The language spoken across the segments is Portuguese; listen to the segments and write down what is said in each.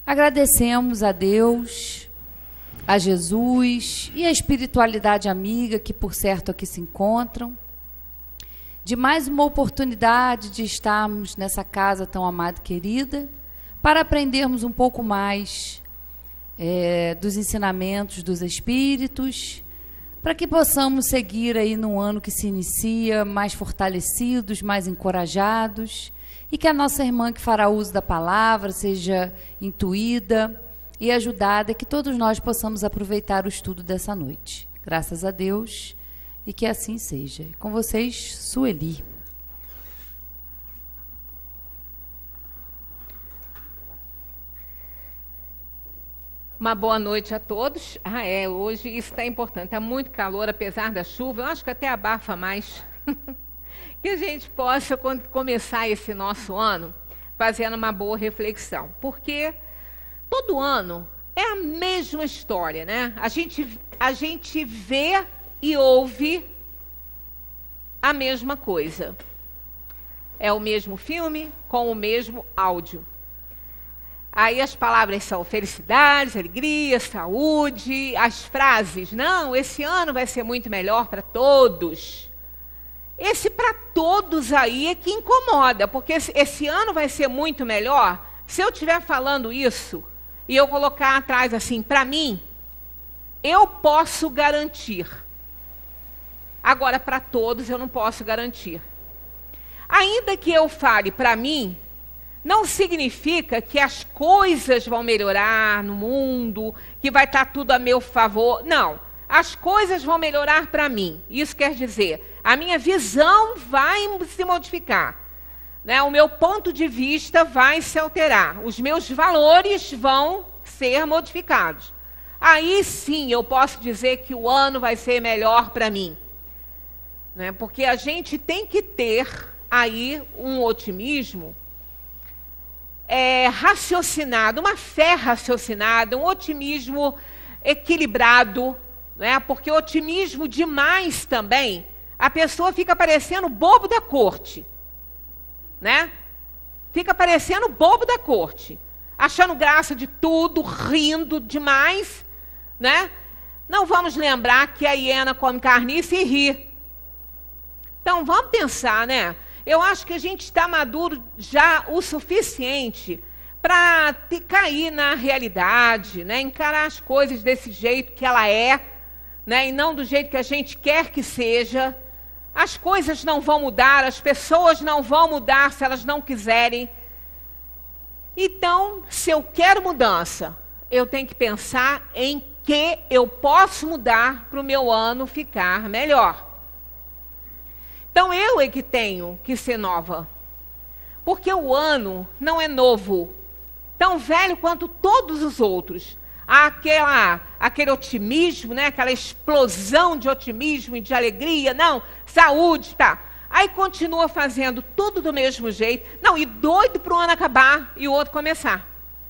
Agradecemos a Deus, a Jesus e a espiritualidade amiga que, por certo, aqui se encontram, de mais uma oportunidade de estarmos nessa casa tão amada e querida, para aprendermos um pouco mais dos ensinamentos dos Espíritos, para que possamos seguir aí no ano que se inicia mais fortalecidos, mais encorajados, e que a nossa irmã que fará uso da palavra seja intuída e ajudada, que todos nós possamos aproveitar o estudo dessa noite. Graças a Deus, e que assim seja. Com vocês, Sueli. Uma boa noite a todos. Hoje isso está importante, está muito calor, apesar da chuva, eu acho que até abafa mais. Que a gente possa começar esse nosso ano fazendo uma boa reflexão, porque todo ano é a mesma história, né? A gente vê e ouve a mesma coisa. É o mesmo filme com o mesmo áudio. Aí as palavras são felicidade, alegria, saúde, as frases, não, esse ano vai ser muito melhor para todos. Esse para todos aí é que incomoda, porque esse ano vai ser muito melhor. Se eu estiver falando isso e eu colocar atrás assim, para mim, eu posso garantir. Agora, para todos, eu não posso garantir. Ainda que eu fale para mim, não significa que as coisas vão melhorar no mundo, que vai estar tudo a meu favor. Não, as coisas vão melhorar para mim. Isso quer dizer, a minha visão vai se modificar, né? O meu ponto de vista vai se alterar. Os meus valores vão ser modificados. Aí sim eu posso dizer que o ano vai ser melhor para mim, né? Porque a gente tem que ter aí um otimismo raciocinado, uma fé raciocinada, um otimismo equilibrado, né? Porque otimismo demais também, a pessoa fica parecendo bobo da corte, né? Fica parecendo bobo da corte, achando graça de tudo, rindo demais, né? Não vamos lembrar que a hiena come carniça e ri. Então vamos pensar, né? Eu acho que a gente está maduro já o suficiente para cair na realidade, né? Encarar as coisas desse jeito que ela é, né? E não do jeito que a gente quer que seja. As coisas não vão mudar, as pessoas não vão mudar se elas não quiserem. Então, se eu quero mudança, eu tenho que pensar em que eu posso mudar para o meu ano ficar melhor. Então, eu é que tenho que ser nova. Porque o ano não é novo, tão velho quanto todos os outros. Aquele otimismo, né? Aquela explosão de otimismo e de alegria. Não, saúde, tá. Aí continua fazendo tudo do mesmo jeito. Não, e doido para o ano acabar e o outro começar.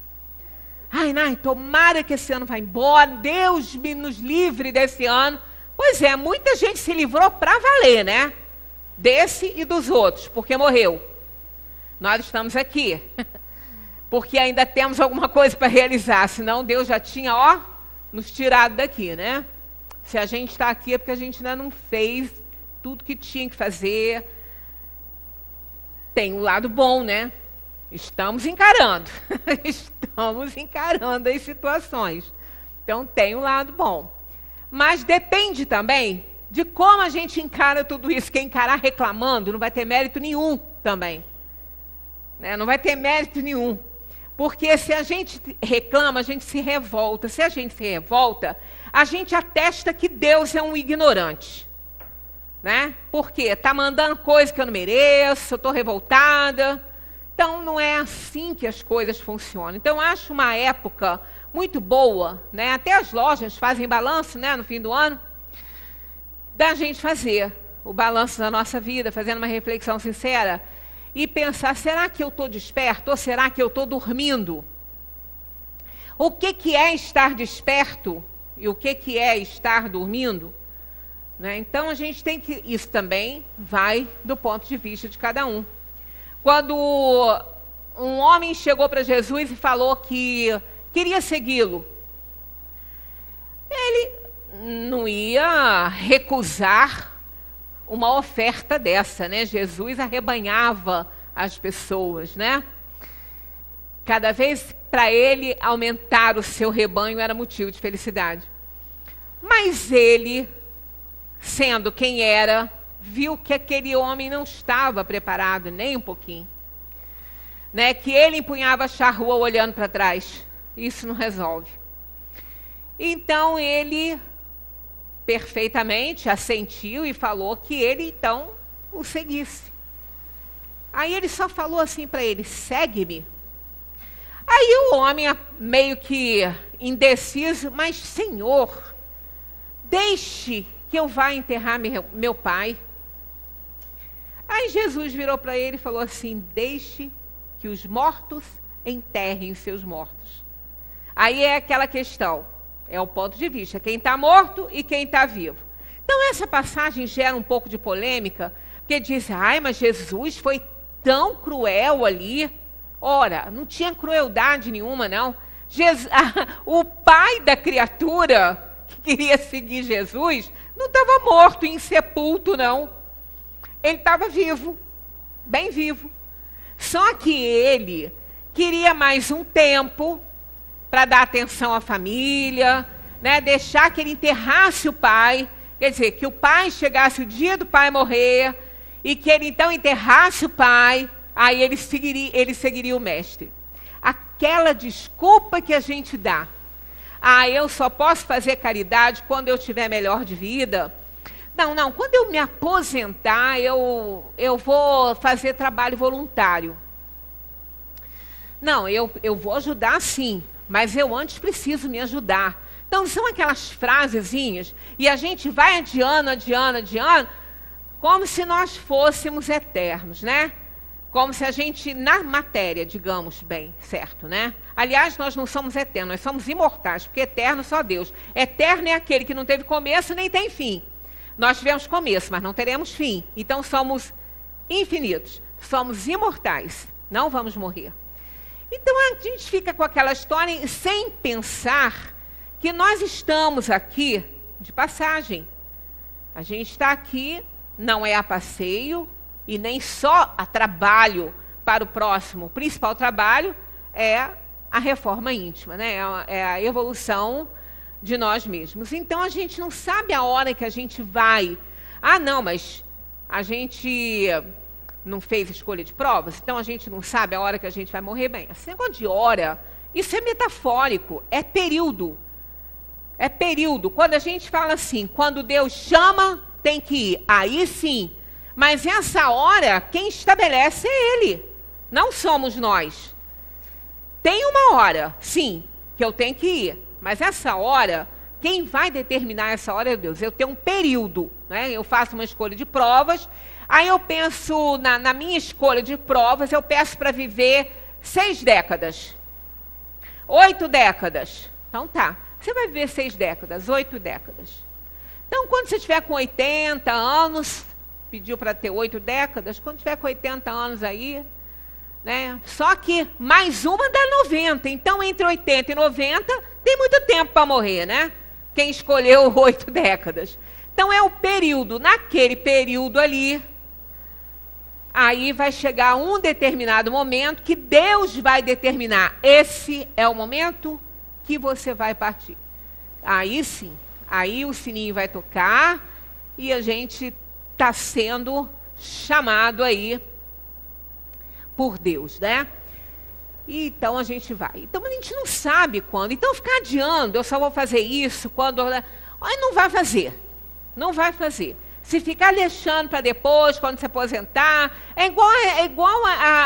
Ai, tomara que esse ano vá embora. Deus nos livre desse ano. Pois é, muita gente se livrou para valer, né? Desse e dos outros, porque morreu. Nós estamos aqui, porque ainda temos alguma coisa para realizar, senão Deus já tinha, nos tirado daqui, né? Se a gente está aqui é porque a gente ainda não fez tudo que tinha que fazer. Tem um lado bom, né? Estamos encarando, estamos encarando as situações. Então tem um lado bom. Mas depende também de como a gente encara tudo isso. Quem encarar reclamando não vai ter mérito nenhum também, né? Não vai ter mérito nenhum. Porque se a gente reclama, a gente se revolta. Se a gente se revolta, a gente atesta que Deus é um ignorante, né? Porque está mandando coisa que eu não mereço, eu estou revoltada. Então, não é assim que as coisas funcionam. Então, acho uma época muito boa, né? Até as lojas fazem balanço, né, no fim do ano, da gente fazer o balanço da nossa vida, fazendo uma reflexão sincera e pensar, será que eu estou desperto ou será que eu estou dormindo? O que é estar desperto e o que é estar dormindo? Né? Então, a gente tem que... Isso também vai do ponto de vista de cada um. Quando um homem chegou para Jesus e falou que queria segui-lo. Ele não ia recusar uma oferta dessa, né? Jesus arrebanhava as pessoas, né? Cada vez para ele aumentar o seu rebanho era motivo de felicidade. Mas ele, sendo quem era, viu que aquele homem não estava preparado nem um pouquinho. Né? Que ele empunhava a charrua olhando para trás. Isso não resolve. Então ele perfeitamente assentiu e falou que ele então o seguisse. Aí ele só falou assim para ele: segue-me. Aí o homem, meio que indeciso: mas Senhor, deixe que eu vá enterrar meu pai. Aí Jesus virou para ele e falou assim: deixe que os mortos enterrem os seus mortos. Aí é aquela questão, é o ponto de vista, quem está morto e quem está vivo. Então essa passagem gera um pouco de polêmica, porque diz: ai, mas Jesus foi tão cruel ali. Ora, não tinha crueldade nenhuma, não. O pai da criatura que queria seguir Jesus não estava morto, insepulto, não. Ele estava vivo, bem vivo. Só que ele queria mais um tempo para dar atenção à família, né? Deixar que ele enterrasse o pai. Quer dizer, que o pai chegasse o dia do pai morrer e que ele então enterrasse o pai. Aí ele seguiria o mestre. Aquela desculpa que a gente dá: ah, eu só posso fazer caridade quando eu tiver melhor de vida. Não, quando eu me aposentar, eu vou fazer trabalho voluntário. Não, eu vou ajudar sim, mas eu antes preciso me ajudar. Então são aquelas frasezinhas, e a gente vai adiando, como se nós fôssemos eternos, né? Como se a gente, na matéria, digamos bem, certo, né? Aliás, nós não somos eternos, nós somos imortais, porque eterno só Deus. Eterno é aquele que não teve começo nem tem fim. Nós tivemos começo, mas não teremos fim. Então somos infinitos, somos imortais, não vamos morrer. Então a gente fica com aquela história sem pensar que nós estamos aqui de passagem. A gente está aqui, não é a passeio, e nem só a trabalho para o próximo. O principal trabalho é a reforma íntima, né? É a evolução de nós mesmos. Então a gente não sabe a hora que a gente vai. Ah, não, mas a gente não fez escolha de provas, então a gente não sabe a hora que a gente vai morrer. Bem, esse negócio de hora, isso é metafórico, é período. É período. Quando a gente fala assim, quando Deus chama, tem que ir. Aí sim. Mas essa hora, quem estabelece é Ele, não somos nós. Tem uma hora, sim, que eu tenho que ir, mas essa hora, quem vai determinar essa hora é Deus. Eu tenho um período, né? Eu faço uma escolha de provas, aí eu penso, na minha escolha de provas, eu peço para viver 6 décadas, 8 décadas. Então tá, você vai viver 6 décadas, 8 décadas. Então, quando você estiver com 80 anos... pediu para ter 8 décadas, quando tiver com 80 anos aí, né? Só que mais uma dá 90, então entre 80 e 90 tem muito tempo para morrer, né? Quem escolheu 8 décadas. Então é o período, naquele período ali, aí vai chegar um determinado momento que Deus vai determinar, esse é o momento que você vai partir. Aí sim, aí o sininho vai tocar e a gente está sendo chamado aí por Deus, né? E então a gente vai. Então a gente não sabe quando. Então ficar adiando, eu só vou fazer isso quando... Aí não vai fazer. Não vai fazer. Se ficar deixando para depois, quando se aposentar, é igual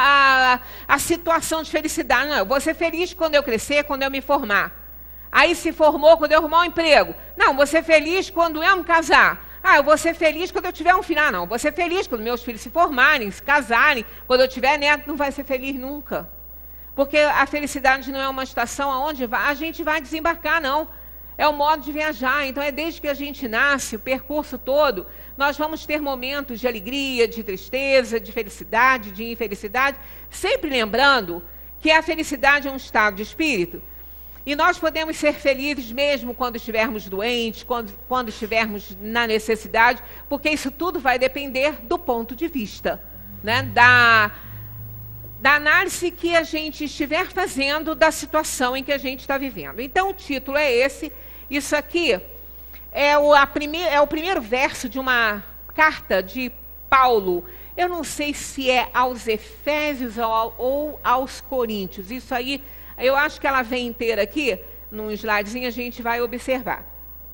a situação de felicidade. Não, eu vou ser feliz quando eu crescer, quando eu me formar. Aí se formou quando eu arrumar um emprego. Não, vou ser feliz quando eu me casar. Ah, eu vou ser feliz quando eu tiver um filho. Ah, não, vou ser feliz quando meus filhos se formarem, se casarem. Quando eu tiver neto, não vai ser feliz nunca. Porque a felicidade não é uma estação aonde a gente vai desembarcar, não. É o modo de viajar. Então, é desde que a gente nasce, o percurso todo, nós vamos ter momentos de alegria, de tristeza, de felicidade, de infelicidade, sempre lembrando que a felicidade é um estado de espírito. E nós podemos ser felizes mesmo quando estivermos doentes, quando estivermos na necessidade, porque isso tudo vai depender do ponto de vista, né? Da análise que a gente estiver fazendo da situação em que a gente está vivendo. Então, o título é esse. Isso aqui é o primeiro verso de uma carta de Paulo. Eu não sei se é aos Efésios ou aos Coríntios. Isso aí, eu acho que ela vem inteira aqui, num slidezinho a gente vai observar.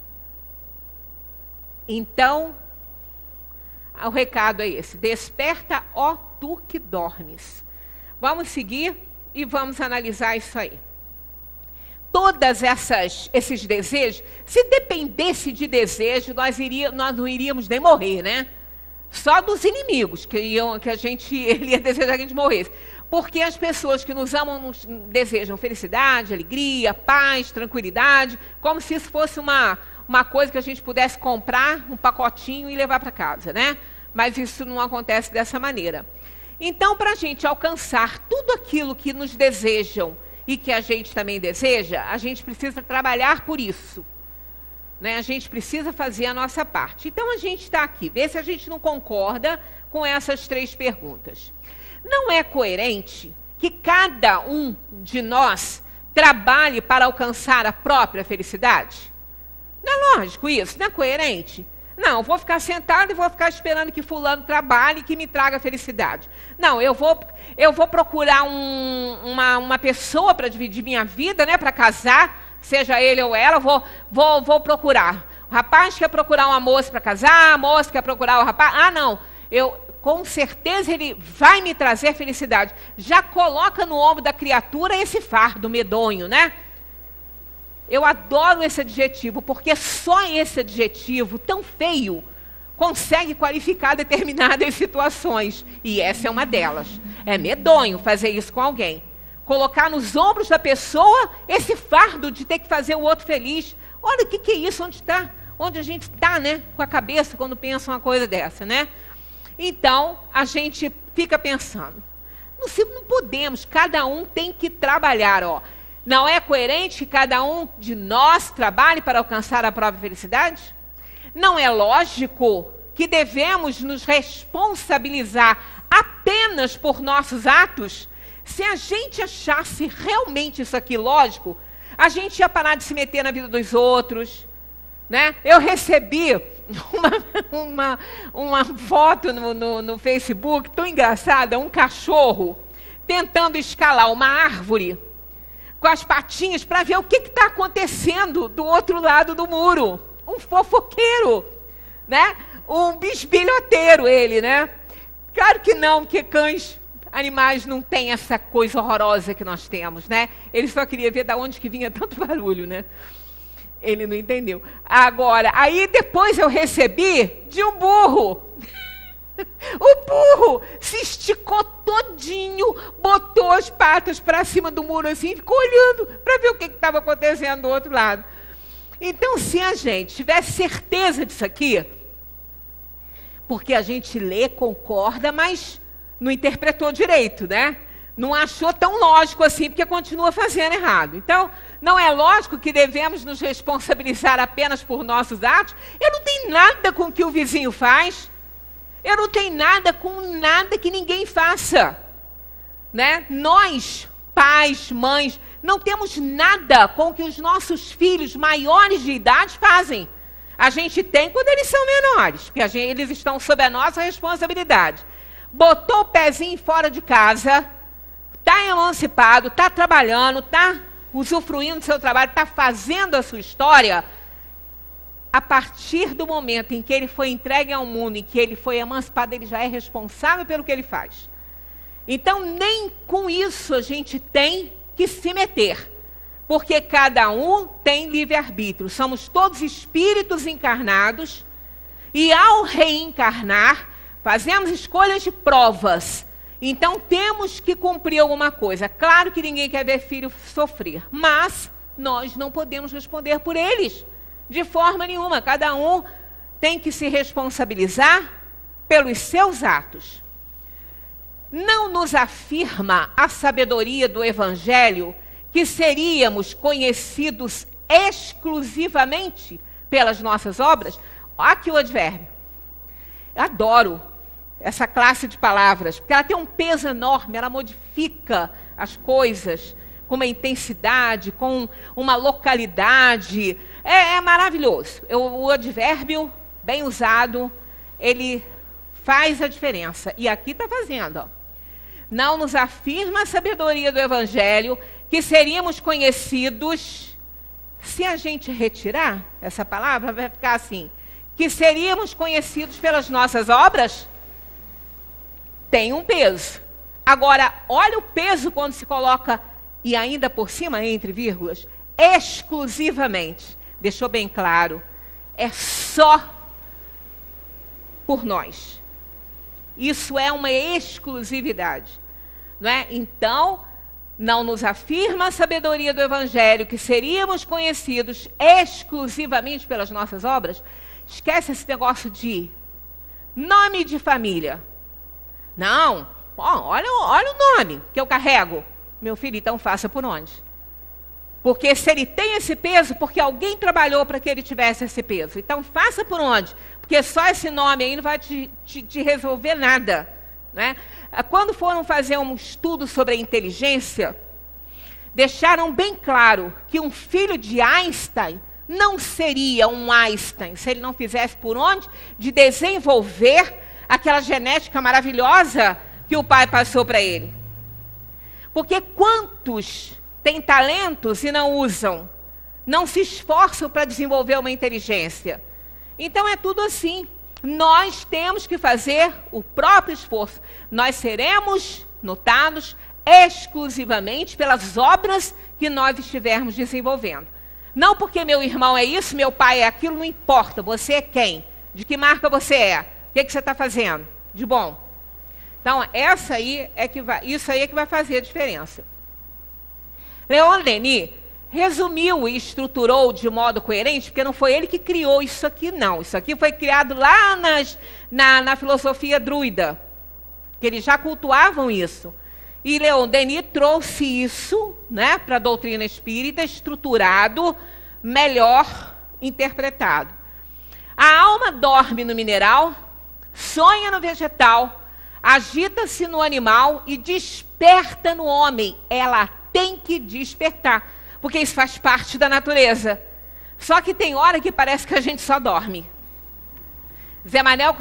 Então, o recado é esse: desperta, ó tu que dormes. Vamos seguir e vamos analisar isso aí. Todas esses desejos, se dependesse de desejo, nós não iríamos nem morrer, né? Só dos inimigos ele ia desejar que a gente morresse. Porque as pessoas que nos amam desejam felicidade, alegria, paz, tranquilidade, como se isso fosse uma coisa que a gente pudesse comprar, um pacotinho e levar para casa, né? Mas isso não acontece dessa maneira. Então, para a gente alcançar tudo aquilo que nos desejam e que a gente também deseja, a gente precisa trabalhar por isso, né? A gente precisa fazer a nossa parte. Então, a gente está aqui, vê se a gente não concorda com essas 3 perguntas. Não é coerente que cada um de nós trabalhe para alcançar a própria felicidade? Não é lógico isso? Não é coerente? Não, vou ficar sentado e vou ficar esperando que fulano trabalhe e que me traga felicidade. Não, eu vou procurar uma pessoa para dividir minha vida, né, para casar, seja ele ou ela, vou procurar. O rapaz quer procurar uma moça para casar, a moça quer procurar o rapaz. Ah, não, com certeza ele vai me trazer felicidade. Já coloca no ombro da criatura esse fardo medonho, né? Eu adoro esse adjetivo, porque só esse adjetivo tão feio consegue qualificar determinadas situações. E essa é uma delas. É medonho fazer isso com alguém. Colocar nos ombros da pessoa esse fardo de ter que fazer o outro feliz. Olha, o que é isso? Onde está? Onde a gente está, né? Com a cabeça quando pensa uma coisa dessa, né? Então, a gente fica pensando. Não podemos, cada um tem que trabalhar, ó. Não é coerente que cada um de nós trabalhe para alcançar a própria felicidade? Não é lógico que devemos nos responsabilizar apenas por nossos atos? Se a gente achasse realmente isso aqui lógico, a gente ia parar de se meter na vida dos outros, né? Eu recebi uma foto no Facebook, tão engraçada, um cachorro tentando escalar uma árvore com as patinhas para ver o que está acontecendo do outro lado do muro. Um fofoqueiro, né? Um bisbilhoteiro ele, né? Claro que não, porque cães, animais não têm essa coisa horrorosa que nós temos, né? Ele só queria ver de onde que vinha tanto barulho, né? Ele não entendeu. Agora, aí depois eu recebi de um burro. O burro se esticou todinho, botou as patas para cima do muro assim, ficou olhando para ver o que estava acontecendo do outro lado. Então, se a gente tivesse certeza disso aqui, porque a gente lê, concorda, mas não interpretou direito, né? Não achou tão lógico assim, porque continua fazendo errado. Então, não é lógico que devemos nos responsabilizar apenas por nossos atos. Eu não tenho nada com o que o vizinho faz. Eu não tenho nada com nada que ninguém faça, né? Nós, pais, mães, não temos nada com o que os nossos filhos maiores de idade fazem. A gente tem quando eles são menores, porque eles estão sob a nossa responsabilidade. Botou o pezinho fora de casa, está emancipado, está trabalhando, está usufruindo do seu trabalho, está fazendo a sua história. A partir do momento em que ele foi entregue ao mundo, em que ele foi emancipado, ele já é responsável pelo que ele faz. Então, nem com isso a gente tem que se meter, porque cada um tem livre-arbítrio. Somos todos espíritos encarnados e, ao reencarnar, fazemos escolhas de provas. Então, temos que cumprir alguma coisa. Claro que ninguém quer ver filho sofrer, mas Nós não podemos responder por eles, de forma nenhuma. Cada um tem que se responsabilizar pelos seus atos. Não nos afirma a sabedoria do Evangelho que seríamos conhecidos exclusivamente pelas nossas obras? Aqui o advérbio. Eu adoro essa classe de palavras, porque ela tem um peso enorme, ela modifica as coisas com uma intensidade, com uma localidade. É maravilhoso. O advérbio, bem usado, ele faz a diferença. E aqui está fazendo. Ó. Não nos afirma a sabedoria do Evangelho que seríamos conhecidos, se a gente retirar essa palavra, vai ficar assim, que seríamos conhecidos pelas nossas obras, tem um peso. Agora, olha o peso quando se coloca, e ainda por cima, entre vírgulas, exclusivamente. Deixou bem claro, é só por nós. Isso é uma exclusividade. Não é? Então, não nos afirma a sabedoria do Evangelho que seríamos conhecidos exclusivamente pelas nossas obras. Esquece esse negócio de nome de família. Não, olha o nome que eu carrego. Meu filho, então faça por onde? Porque se ele tem esse peso, porque alguém trabalhou para que ele tivesse esse peso. Então faça por onde? Porque só esse nome aí não vai te resolver nada. Né? Quando foram fazer um estudo sobre a inteligência, deixaram bem claro que um filho de Einstein não seria um Einstein se ele não fizesse por onde? De desenvolver aquela genética maravilhosa que o pai passou para ele. Porque quantos têm talentos e não usam? Não se esforçam para desenvolver uma inteligência. Então é tudo assim. Nós temos que fazer o próprio esforço. Nós seremos notados exclusivamente pelas obras que nós estivermos desenvolvendo. Não porque meu irmão é isso, meu pai é aquilo, não importa. Você é quem? De que marca você é? O que você está fazendo? De bom. Então, isso aí é que vai fazer a diferença. Leon Denis resumiu e estruturou de modo coerente, porque não foi ele que criou isso aqui, não. Isso aqui foi criado lá na filosofia druida, que eles já cultuavam isso. E Leon Denis trouxe isso, né, para a doutrina espírita, estruturado, melhor interpretado. A alma dorme no mineral, sonha no vegetal, agita-se no animal e desperta no homem. Ela tem que despertar, porque isso faz parte da natureza. Só que tem hora que parece que a gente só dorme. Zé Manel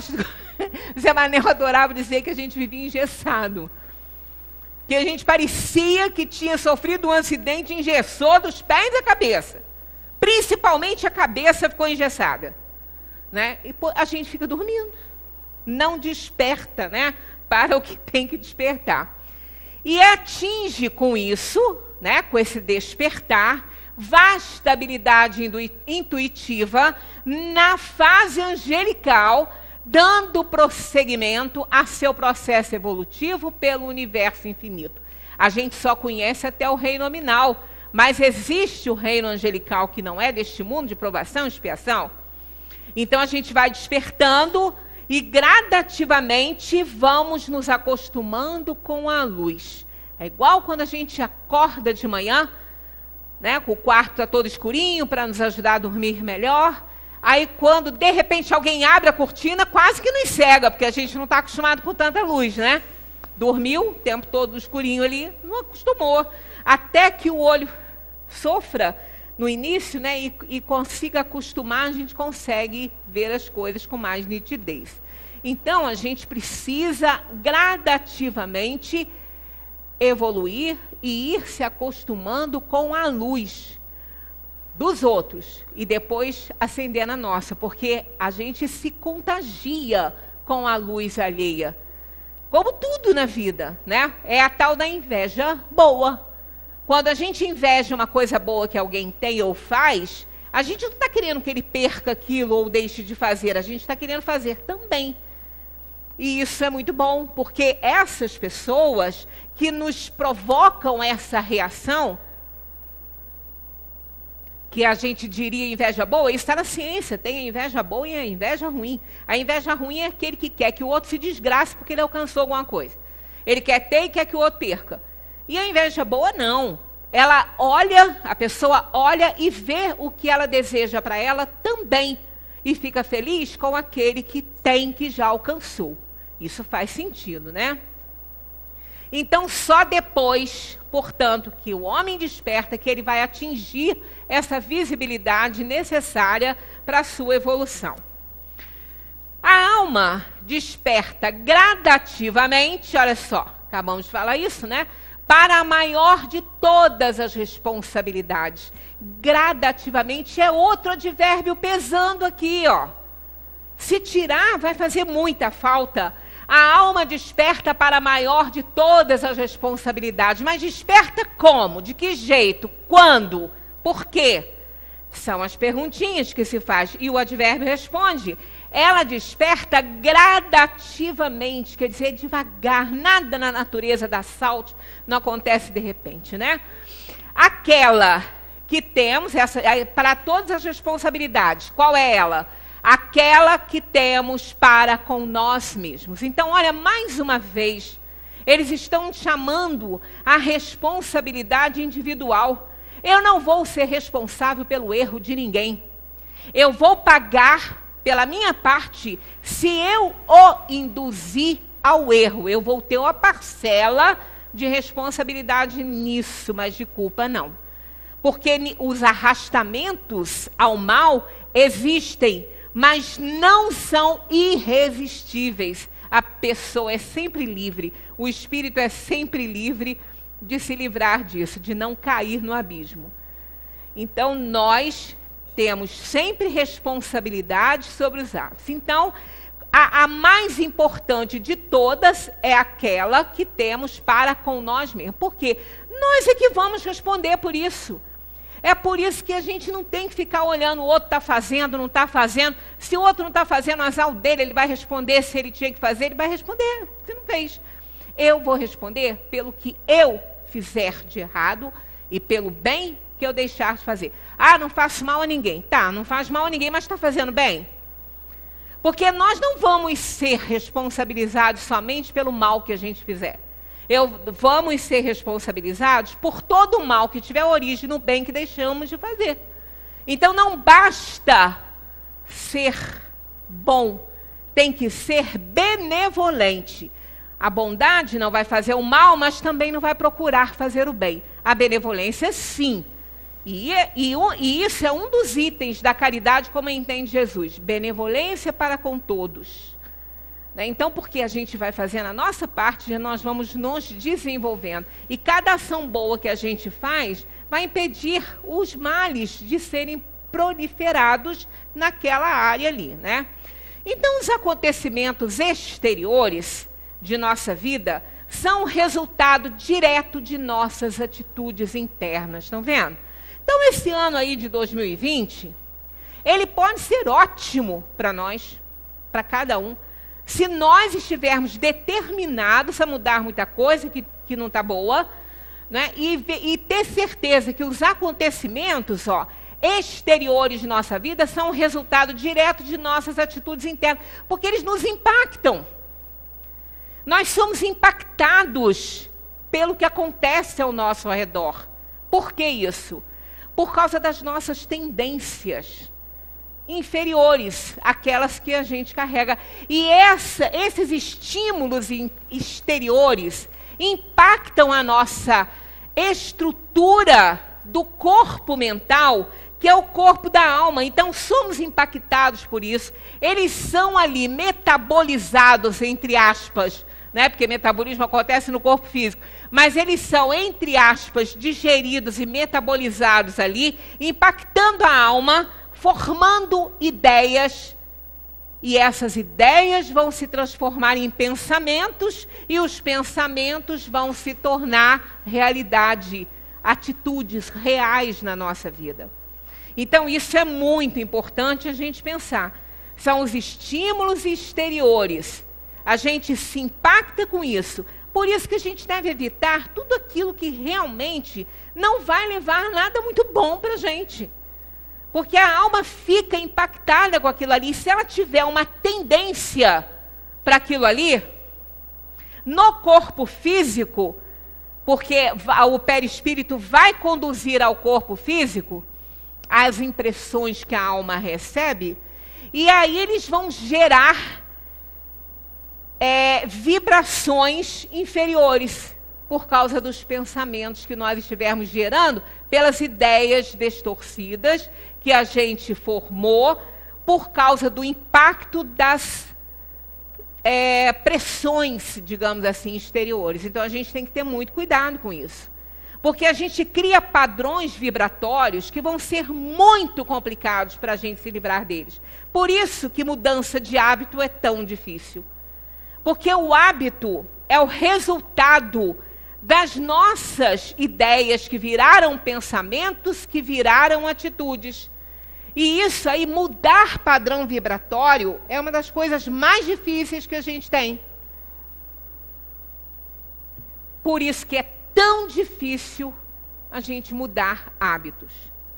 adorava dizer que a gente vivia engessado. Que a gente parecia que tinha sofrido um acidente, engessou dos pés à cabeça. Principalmente a cabeça ficou engessada. Né? E a gente fica dormindo. Não desperta, né, para o que tem que despertar. E atinge com isso, né, com esse despertar, vasta habilidade intuitiva na fase angelical, dando prosseguimento a seu processo evolutivo pelo universo infinito. A gente só conhece até o reino nominal, mas existe o reino angelical que não é deste mundo, de provação e expiação. Então a gente vai despertando e gradativamente vamos nos acostumando com a luz. É igual quando a gente acorda de manhã, né, com o quarto está todo escurinho para nos ajudar a dormir melhor. Aí quando de repente alguém abre a cortina, quase que nos cega, porque a gente não está acostumado com tanta luz, né? Dormiu o tempo todo no escurinho ali, não acostumou. Até que o olho sofra no início, né, e consiga acostumar, a gente consegue ver as coisas com mais nitidez. Então, a gente precisa gradativamente evoluir e ir se acostumando com a luz dos outros e depois acender na nossa, porque a gente se contagia com a luz alheia. Como tudo na vida, né? É a tal da inveja boa. Quando a gente inveja uma coisa boa que alguém tem ou faz, a gente não está querendo que ele perca aquilo ou deixe de fazer, a gente está querendo fazer também. E isso é muito bom, porque essas pessoas que nos provocam essa reação, que a gente diria inveja boa, isso está na ciência, tem a inveja boa e a inveja ruim. A inveja ruim é aquele que quer que o outro se desgrace porque ele alcançou alguma coisa. Ele quer ter e quer que o outro perca. E a inveja boa, não. Ela olha, a pessoa olha e vê o que ela deseja para ela também. E fica feliz com aquele que tem, que já alcançou. Isso faz sentido, né? Então, só depois, portanto, que o homem desperta, que ele vai atingir essa visibilidade necessária para a sua evolução. A alma desperta gradativamente, olha só, acabamos de falar isso, né? Para a maior de todas as responsabilidades. Gradativamente é outro advérbio pesando aqui, ó. Se tirar, vai fazer muita falta. A alma desperta para a maior de todas as responsabilidades. Mas desperta como? De que jeito? Quando? Por quê? São as perguntinhas que se faz. E o advérbio responde. Ela desperta gradativamente, quer dizer, devagar. Nada na natureza da salto não acontece de repente, né? Aquela que temos, para todas as responsabilidades, qual é ela? Aquela que temos para com nós mesmos. Então, olha, mais uma vez, eles estão chamando a responsabilidade individual. Eu não vou ser responsável pelo erro de ninguém. Eu vou pagar pela minha parte se eu o induzir ao erro. Eu vou ter uma parcela de responsabilidade nisso, mas de culpa não. Porque os arrastamentos ao mal existem, mas não são irresistíveis. A pessoa é sempre livre, o espírito é sempre livre de se livrar disso, de não cair no abismo. Então, nós temos sempre responsabilidade sobre os atos. Então, a mais importante de todas é aquela que temos para com nós mesmos. Por quê? Nós é que vamos responder por isso. É por isso que a gente não tem que ficar olhando o outro está fazendo, não está fazendo. Se o outro não está fazendo, azar dele, ele vai responder. Se ele tinha que fazer, ele vai responder. Você não fez. Eu vou responder pelo que eu fizer de errado e pelo bem que eu deixar de fazer. Ah, não faço mal a ninguém. Tá, não faz mal a ninguém, mas está fazendo bem? Porque nós não vamos ser responsabilizados somente pelo mal que a gente fizer. Vamos ser responsabilizados por todo o mal que tiver origem no bem que deixamos de fazer. Então não basta ser bom, tem que ser benevolente. A bondade não vai fazer o mal, mas também não vai procurar fazer o bem. A benevolência, sim. E isso é um dos itens da caridade, como entende Jesus. Benevolência para com todos. Então, porque a gente vai fazendo a nossa parte, nós vamos nos desenvolvendo. E cada ação boa que a gente faz vai impedir os males de serem proliferados naquela área ali, né? Então, os acontecimentos exteriores de nossa vida são resultado direto de nossas atitudes internas, estão vendo? Então, esse ano aí de 2020, ele pode ser ótimo para nós, para cada um, se nós estivermos determinados a mudar muita coisa que não está boa, né? E ter certeza que os acontecimentos exteriores de nossa vida são o resultado direto de nossas atitudes internas, porque eles nos impactam. Nós somos impactados pelo que acontece ao nosso redor. Por que isso? Por causa das nossas tendências inferiores, aquelas que a gente carrega. E esses estímulos exteriores impactam a nossa estrutura do corpo mental, que é o corpo da alma. Então, somos impactados por isso. Eles são ali metabolizados, entre aspas, né? Porque metabolismo acontece no corpo físico. Mas eles são, entre aspas, digeridos e metabolizados ali, impactando a alma, formando ideias, e essas ideias vão se transformar em pensamentos, e os pensamentos vão se tornar realidade, atitudes reais na nossa vida. Então, isso é muito importante a gente pensar. São os estímulos exteriores. A gente se impacta com isso. Por isso que a gente deve evitar tudo aquilo que realmente não vai levar nada muito bom para a gente. Porque a alma fica impactada com aquilo ali. Se ela tiver uma tendência para aquilo ali, no corpo físico, porque o perispírito vai conduzir ao corpo físico as impressões que a alma recebe, e aí eles vão gerar vibrações inferiores, por causa dos pensamentos que nós estivermos gerando, pelas ideias distorcidas que a gente formou, por causa do impacto das pressões, digamos assim, exteriores. Então, a gente tem que ter muito cuidado com isso. Porque a gente cria padrões vibratórios que vão ser muito complicados para a gente se livrar deles. Por isso que mudança de hábito é tão difícil. Porque o hábito é o resultado das nossas ideias que viraram pensamentos, que viraram atitudes. E isso aí, mudar padrão vibratório, é uma das coisas mais difíceis que a gente tem. Por isso que é tão difícil a gente mudar hábitos.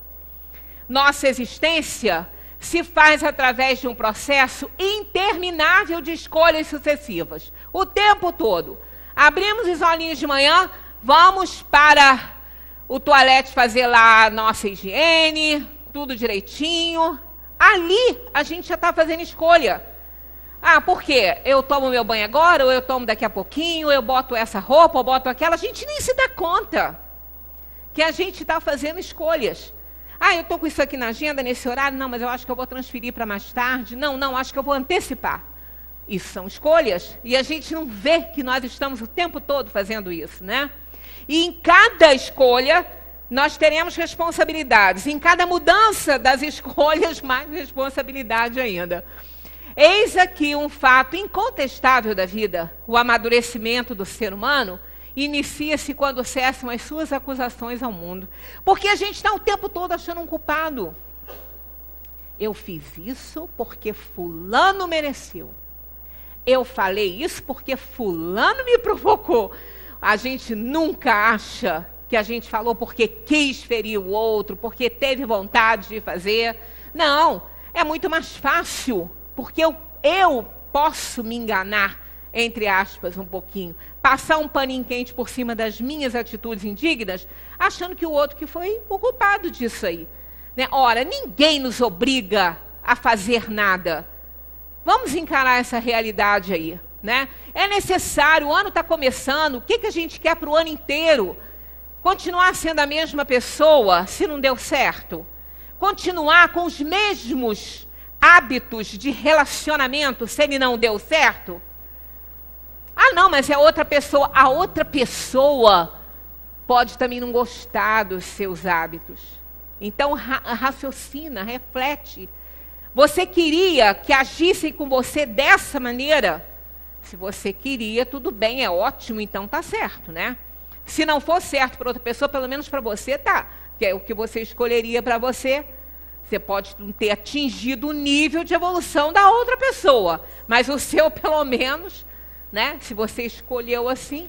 Nossa existência se faz através de um processo interminável de escolhas sucessivas. O tempo todo. Abrimos os olhinhos de manhã, vamos para o toalete fazer lá a nossa higiene, tudo direitinho. Ali a gente já está fazendo escolha. Por quê? Eu tomo meu banho agora, ou eu tomo daqui a pouquinho, eu boto essa roupa, ou boto aquela. A gente nem se dá conta que a gente está fazendo escolhas. Eu estou com isso aqui na agenda, nesse horário. Não, mas eu acho que eu vou transferir para mais tarde. Não, acho que eu vou antecipar. Isso são escolhas. E a gente não vê que nós estamos o tempo todo fazendo isso, né? E em cada escolha, nós teremos responsabilidades. Em cada mudança das escolhas, mais responsabilidade ainda. Eis aqui um fato incontestável da vida. O amadurecimento do ser humano inicia-se quando cessam as suas acusações ao mundo. Porque a gente está o tempo todo achando um culpado. Eu fiz isso porque fulano mereceu. Eu falei isso porque fulano me provocou. A gente nunca acha que a gente falou porque quis ferir o outro, porque teve vontade de fazer. Não, é muito mais fácil, porque eu posso me enganar, entre aspas, um pouquinho, passar um paninho quente por cima das minhas atitudes indignas, achando que o outro que foi o culpado disso aí. Né? Ora, ninguém nos obriga a fazer nada. Vamos encarar essa realidade aí. Né? É necessário, o ano está começando, o que a gente quer para o ano inteiro? Continuar sendo a mesma pessoa, se não deu certo? Continuar com os mesmos hábitos de relacionamento, se ele não deu certo? Não, mas é outra pessoa. A outra pessoa pode também não gostar dos seus hábitos. Então, raciocina, reflete. Você queria que agissem com você dessa maneira? Se você queria, tudo bem, é ótimo, então tá certo, né? Se não for certo para outra pessoa, pelo menos para você tá. Que é o que você escolheria para você. Você pode não ter atingido o nível de evolução da outra pessoa, mas o seu, pelo menos, né? Se você escolheu assim.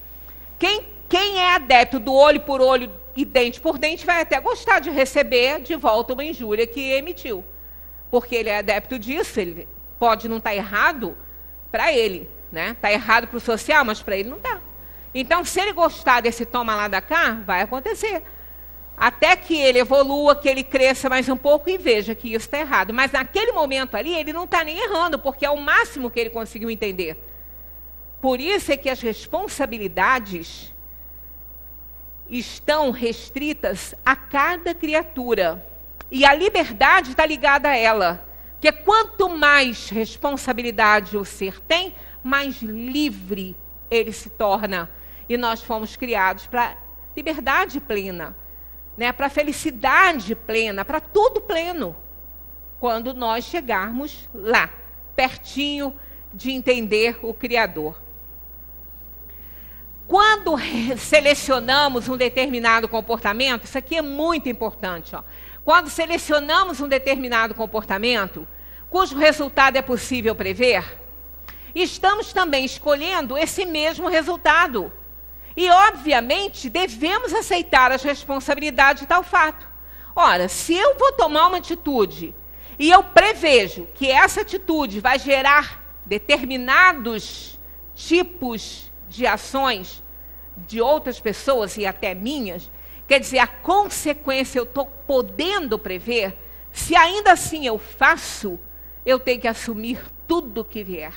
Quem é adepto do olho por olho e dente por dente vai até gostar de receber de volta uma injúria que emitiu. Porque ele é adepto disso, ele pode não estar errado para ele, né? Está errado para o social, mas para ele não está. Então, se ele gostar desse toma lá da cá, vai acontecer. Até que ele evolua, que ele cresça mais um pouco e veja que isso está errado. Mas naquele momento ali, ele não está nem errando, porque é o máximo que ele conseguiu entender. Por isso é que as responsabilidades estão restritas a cada criatura. E a liberdade está ligada a ela. Porque quanto mais responsabilidade o ser tem, mais livre ele se torna. E nós fomos criados para liberdade plena, né? Para felicidade plena, para tudo pleno. Quando nós chegarmos lá, pertinho de entender o Criador. Quando selecionamos um determinado comportamento, isso aqui é muito importante, ó. Quando selecionamos um determinado comportamento, cujo resultado é possível prever, estamos também escolhendo esse mesmo resultado. E, obviamente, devemos aceitar as responsabilidades de tal fato. Ora, se eu vou tomar uma atitude e eu prevejo que essa atitude vai gerar determinados tipos de ações de outras pessoas e até minhas, quer dizer, a consequência eu estou podendo prever, se ainda assim eu faço, eu tenho que assumir tudo que vier.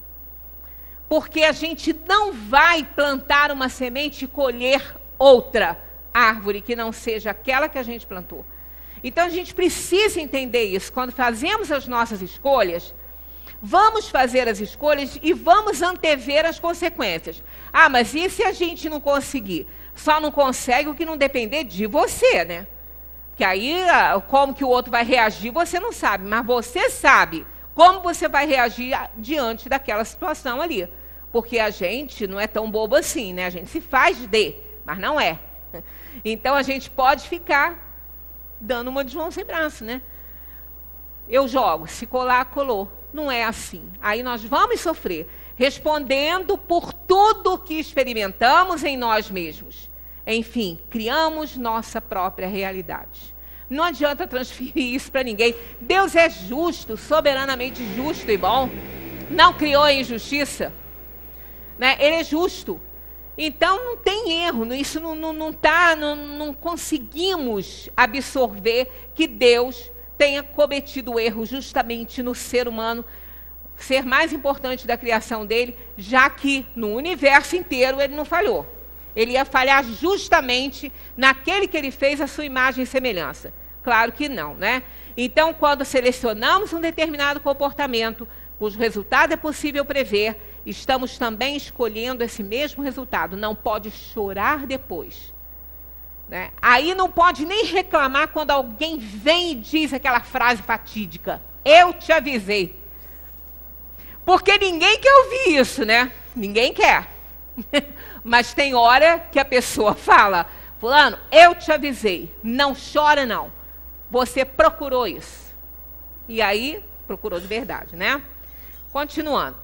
Porque a gente não vai plantar uma semente e colher outra árvore que não seja aquela que a gente plantou. Então a gente precisa entender isso. Quando fazemos as nossas escolhas, vamos fazer as escolhas e vamos antever as consequências. Ah, mas e se a gente não conseguir? Só não consegue o que não depender de você, né? Que aí, como que o outro vai reagir, você não sabe. Mas você sabe como você vai reagir diante daquela situação ali. Porque a gente não é tão bobo assim, né? A gente se faz mas não é. Então a gente pode ficar dando uma de mão sem braço, né? Eu jogo, se colar, colou. Não é assim. Aí nós vamos sofrer, respondendo por tudo que experimentamos em nós mesmos. Enfim, criamos nossa própria realidade. Não adianta transferir isso para ninguém. Deus é justo, soberanamente justo e bom. Não criou a injustiça. Né? Ele é justo. Então não tem erro. Isso não conseguimos absorver que Deus tenha cometido erro justamente no ser humano, ser mais importante da criação dele, já que no universo inteiro ele não falhou. Ele ia falhar justamente naquele que ele fez a sua imagem e semelhança. Claro que não, né? Então, quando selecionamos um determinado comportamento, cujo resultado é possível prever, estamos também escolhendo esse mesmo resultado. Não pode chorar depois. Né? Aí não pode nem reclamar quando alguém vem e diz aquela frase fatídica: eu te avisei. Porque ninguém quer ouvir isso, né? Ninguém quer. Mas tem hora que a pessoa fala: fulano, eu te avisei, não chora não. Você procurou isso. E aí, procurou de verdade, né? Continuando.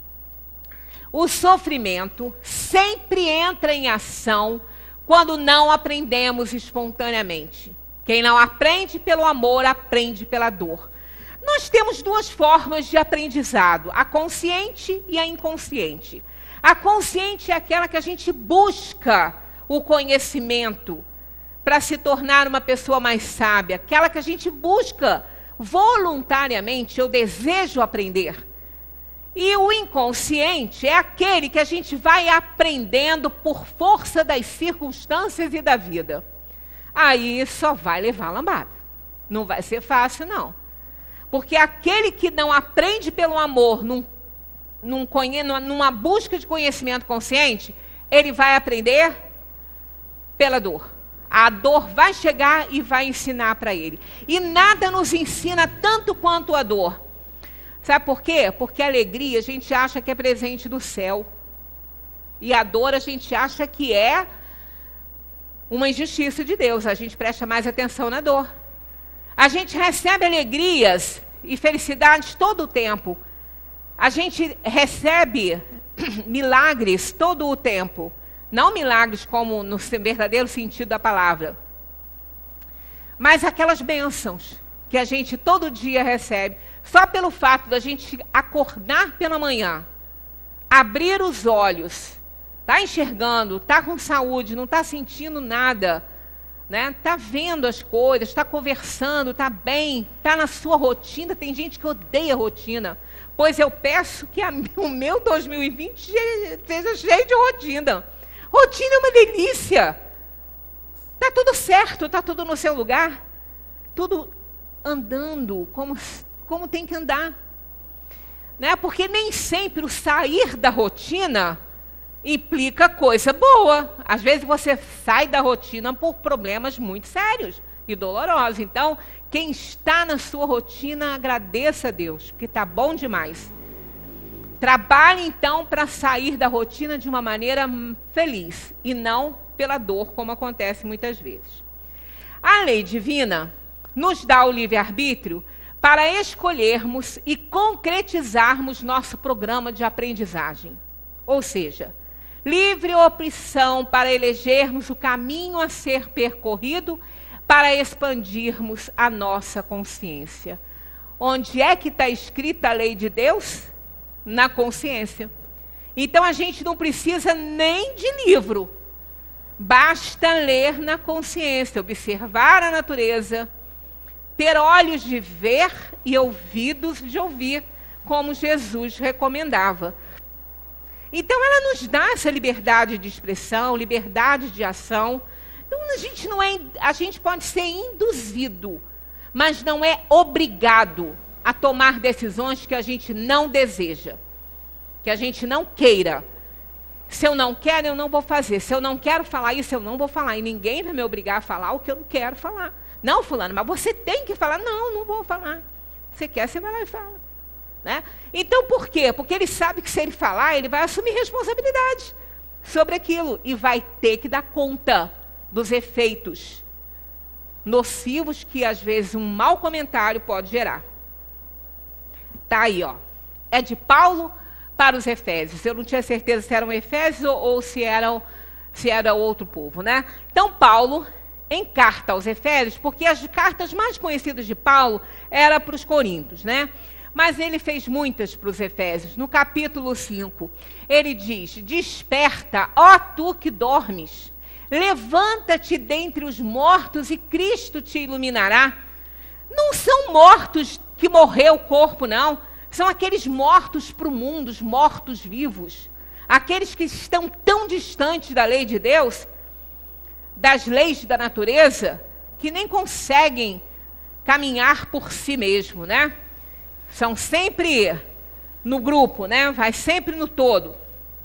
O sofrimento sempre entra em ação quando não aprendemos espontaneamente. Quem não aprende pelo amor, aprende pela dor. Nós temos duas formas de aprendizado, a consciente e a inconsciente. A consciente é aquela que a gente busca o conhecimento para se tornar uma pessoa mais sábia, aquela que a gente busca voluntariamente, eu desejo aprender. E o inconsciente é aquele que a gente vai aprendendo por força das circunstâncias e da vida. Aí só vai levar lambada. Não vai ser fácil, não. Porque aquele que não aprende pelo amor, numa busca de conhecimento consciente, ele vai aprender pela dor. A dor vai chegar e vai ensinar para ele. E nada nos ensina tanto quanto a dor. Sabe por quê? Porque a alegria a gente acha que é presente do céu. E a dor a gente acha que é uma injustiça de Deus. A gente presta mais atenção na dor. A gente recebe alegrias e felicidades todo o tempo. A gente recebe milagres todo o tempo. Não milagres como no verdadeiro sentido da palavra. Mas aquelas bênçãos que a gente todo dia recebe. Só pelo fato da gente acordar pela manhã, abrir os olhos, tá enxergando, tá com saúde, não tá sentindo nada, né? Tá vendo as coisas, tá conversando, tá bem, tá na sua rotina. Tem gente que odeia rotina. Pois eu peço que o meu 2020 seja cheio de rotina. Rotina é uma delícia. Tá tudo certo, tá tudo no seu lugar, tudo andando como tem que andar, né? Porque nem sempre o sair da rotina implica coisa boa. Às vezes você sai da rotina por problemas muito sérios e dolorosos. Então, quem está na sua rotina, agradeça a Deus, porque está bom demais. Trabalhe, então, para sair da rotina de uma maneira feliz e não pela dor, como acontece muitas vezes. A lei divina nos dá o livre-arbítrio para escolhermos e concretizarmos nosso programa de aprendizagem. Ou seja, livre opção para elegermos o caminho a ser percorrido, para expandirmos a nossa consciência. Onde é que está escrita a lei de Deus? Na consciência. Então a gente não precisa nem de livro. Basta ler na consciência, observar a natureza, ter olhos de ver e ouvidos de ouvir, como Jesus recomendava. Então ela nos dá essa liberdade de expressão, liberdade de ação. Então a gente pode ser induzido, mas não é obrigado a tomar decisões que a gente não deseja, que a gente não queira. Se eu não quero, eu não vou fazer. Se eu não quero falar isso, eu não vou falar. E ninguém vai me obrigar a falar o que eu não quero falar. Não, fulano, mas você tem que falar. Não, não vou falar. Você quer, você vai lá e fala. Né? Então, por quê? Porque ele sabe que se ele falar, ele vai assumir responsabilidade sobre aquilo. E vai ter que dar conta dos efeitos nocivos que, às vezes, um mau comentário pode gerar. Tá aí, ó. É de Paulo para os Efésios. Eu não tinha certeza se eram Efésios ou se era outro povo, né? Então, Paulo, em carta aos Efésios, porque as cartas mais conhecidas de Paulo eram para os Coríntios, né? Mas ele fez muitas para os Efésios. No capítulo 5, ele diz: desperta, ó tu que dormes, levanta-te dentre os mortos e Cristo te iluminará. Não são mortos que morreu o corpo, não. São aqueles mortos para o mundo, os mortos-vivos. Aqueles que estão tão distantes da lei de Deus, das leis da natureza, que nem conseguem caminhar por si mesmo, né? São sempre no grupo, né? Vai sempre no todo.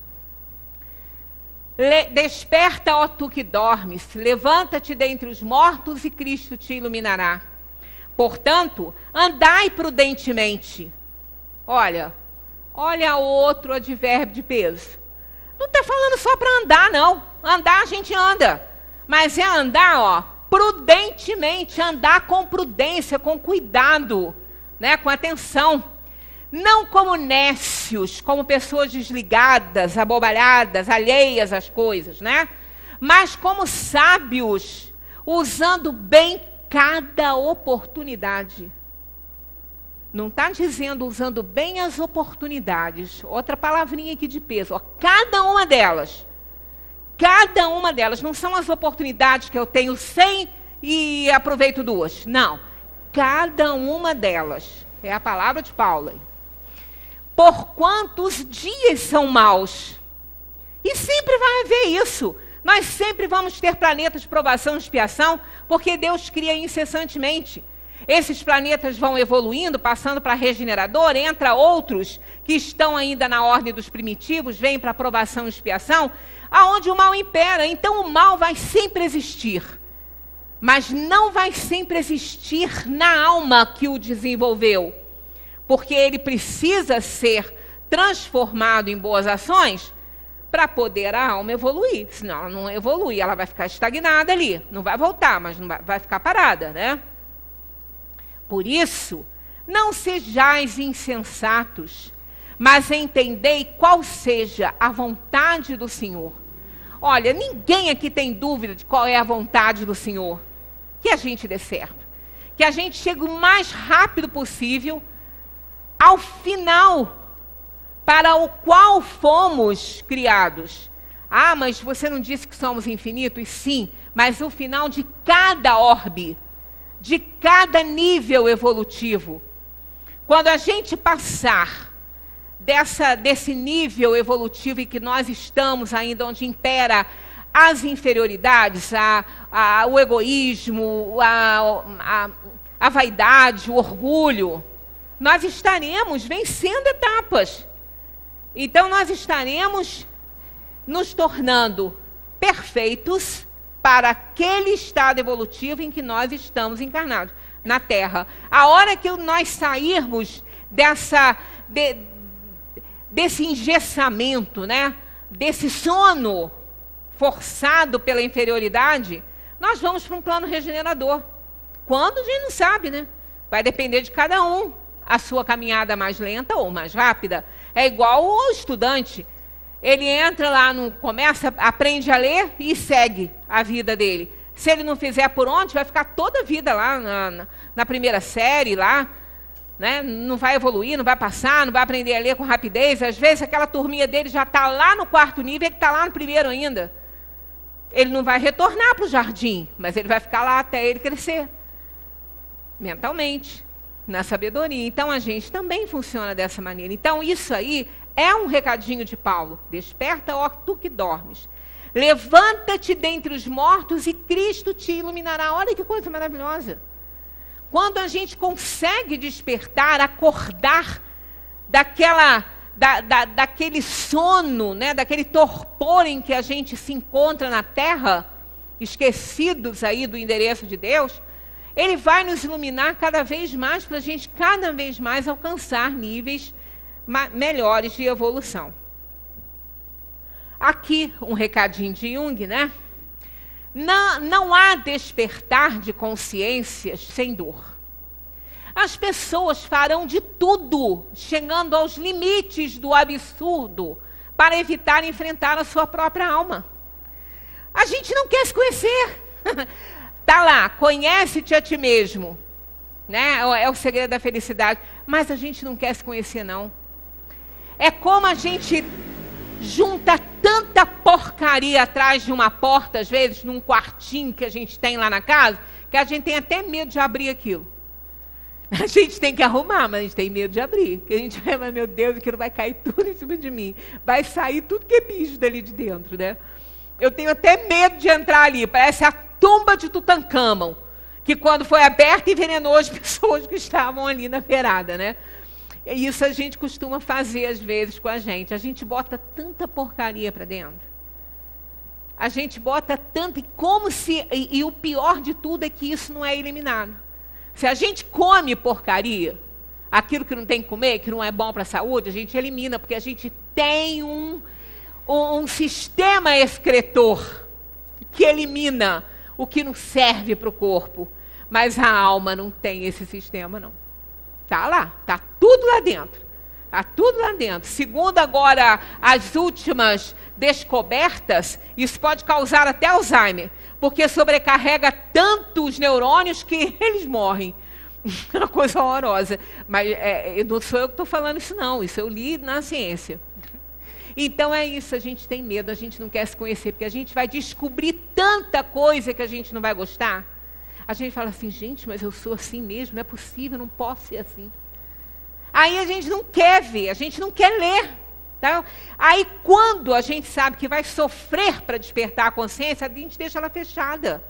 Desperta, ó tu que dormes, levanta-te dentre os mortos e Cristo te iluminará. Portanto, andai prudentemente. Olha outro advérbio de peso. Não está falando só para andar, não. Andar a gente anda. Mas é andar, ó, prudentemente, andar com prudência, com cuidado, né, com atenção. Não como nécios, como pessoas desligadas, abobalhadas, alheias às coisas, né? Mas como sábios, usando bem cada oportunidade. Não está dizendo usando bem as oportunidades. Outra palavrinha aqui de peso. Ó, cada uma delas. Cada uma delas. Não são as oportunidades que eu tenho 100 e aproveito 2. Não. Cada uma delas. É a palavra de Paulo. Porquanto os dias são maus. E sempre vai haver isso. Nós sempre vamos ter planetas de provação e expiação, porque Deus cria incessantemente. Esses planetas vão evoluindo, passando para regenerador, entra outros que estão ainda na ordem dos primitivos, vêm para provação e expiação, aonde o mal impera. Então o mal vai sempre existir, mas não vai sempre existir na alma que o desenvolveu, porque ele precisa ser transformado em boas ações para poder a alma evoluir. Senão ela não evolui, ela vai ficar estagnada ali, não vai voltar, mas não vai ficar parada, né? Por isso, não sejais insensatos, mas entendei qual seja a vontade do Senhor. Olha, ninguém aqui tem dúvida de qual é a vontade do Senhor. Que a gente dê certo. Que a gente chegue o mais rápido possível ao final para o qual fomos criados. Ah, mas você não disse que somos infinitos? Sim, mas o final de cada orbe, de cada nível evolutivo. Quando a gente passar desse nível evolutivo em que nós estamos ainda, onde impera as inferioridades, o egoísmo, a vaidade, o orgulho, nós estaremos vencendo etapas. Então nós estaremos nos tornando perfeitos para aquele estado evolutivo em que nós estamos encarnados, na Terra. A hora que nós sairmos desse engessamento, né? Desse sono forçado pela inferioridade, nós vamos para um plano regenerador. Quando? A gente não sabe, né? Vai depender de cada um. A sua caminhada mais lenta ou mais rápida. É igual o estudante. Ele entra lá, aprende a ler e segue a vida dele. Se ele não fizer por onde, vai ficar toda a vida lá na primeira série, lá, né? Não vai evoluir, não vai passar, não vai aprender a ler com rapidez. Às vezes aquela turminha dele já está lá no 4º nível, ele está lá no 1º ainda. Ele não vai retornar para o jardim, mas ele vai ficar lá até ele crescer. Mentalmente, na sabedoria. Então a gente também funciona dessa maneira. Então isso aí é um recadinho de Paulo. Desperta, ó tu que dormes. Levanta-te dentre os mortos e Cristo te iluminará. Olha que coisa maravilhosa. Quando a gente consegue despertar, acordar daquele sono, né, daquele torpor em que a gente se encontra na terra, esquecidos aí do endereço de Deus, ele vai nos iluminar cada vez mais para a gente cada vez mais alcançar níveis melhores de evolução. Aqui um recadinho de Jung, né? Não há despertar de consciências sem dor. As pessoas farão de tudo, chegando aos limites do absurdo, para evitar enfrentar a sua própria alma. A gente não quer se conhecer. Tá lá, conhece-te a ti mesmo, né? É o segredo da felicidade. Mas a gente não quer se conhecer, não. É como a gente junta tanta porcaria atrás de uma porta, às vezes, num quartinho que a gente tem lá na casa, que a gente tem até medo de abrir aquilo. A gente tem que arrumar, mas a gente tem medo de abrir. Porque a gente vai, mas meu Deus, aquilo vai cair tudo em cima de mim. Vai sair tudo que é bicho dali de dentro, né? Eu tenho até medo de entrar ali. Parece a tumba de Tutancâmon, que quando foi aberta envenenou as pessoas que estavam ali na beirada, né? E isso a gente costuma fazer às vezes com a gente. A gente bota tanta porcaria para dentro. A gente bota tanto, e o pior de tudo é que isso não é eliminado. Se a gente come porcaria, aquilo que não tem que comer, que não é bom para a saúde, a gente elimina, porque a gente tem um sistema excretor que elimina o que não serve para o corpo. Mas a alma não tem esse sistema, não. Está lá, está tudo lá dentro. Está tudo lá dentro. Segundo agora as últimas descobertas, isso pode causar até Alzheimer, porque sobrecarrega tanto os neurônios que eles morrem. É uma coisa horrorosa. Mas não sou eu que estou falando isso, não. Isso eu li na ciência. Então é isso, a gente tem medo, a gente não quer se conhecer, porque a gente vai descobrir tanta coisa que a gente não vai gostar. A gente fala assim, gente, mas eu sou assim mesmo, não é possível, não posso ser assim. Aí a gente não quer ver, a gente não quer ler. Tá? Aí quando a gente sabe que vai sofrer para despertar a consciência, a gente deixa ela fechada.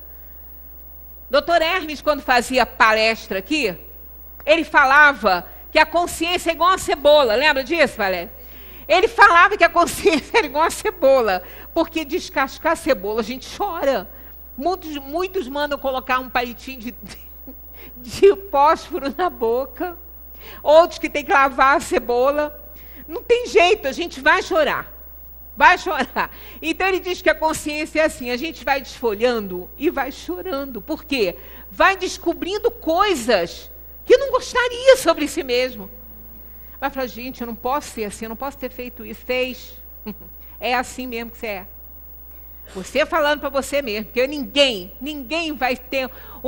Dr. Hermes, quando fazia palestra aqui, ele falava que a consciência é igual a cebola. Lembra disso, Valéria? Ele falava que a consciência era igual a cebola, porque descascar a cebola a gente chora. Muitos mandam colocar um palitinho de fósforo na boca. Outros que tem que lavar a cebola. Não tem jeito, a gente vai chorar. Vai chorar. Então ele diz que a consciência é assim, a gente vai desfolhando e vai chorando. Por quê? Vai descobrindo coisas que não gostaria sobre si mesmo. Vai falar, gente, eu não posso ser assim, eu não posso ter feito isso. Fez. É assim mesmo que você é. Você falando para você mesmo, porque ninguém vai ter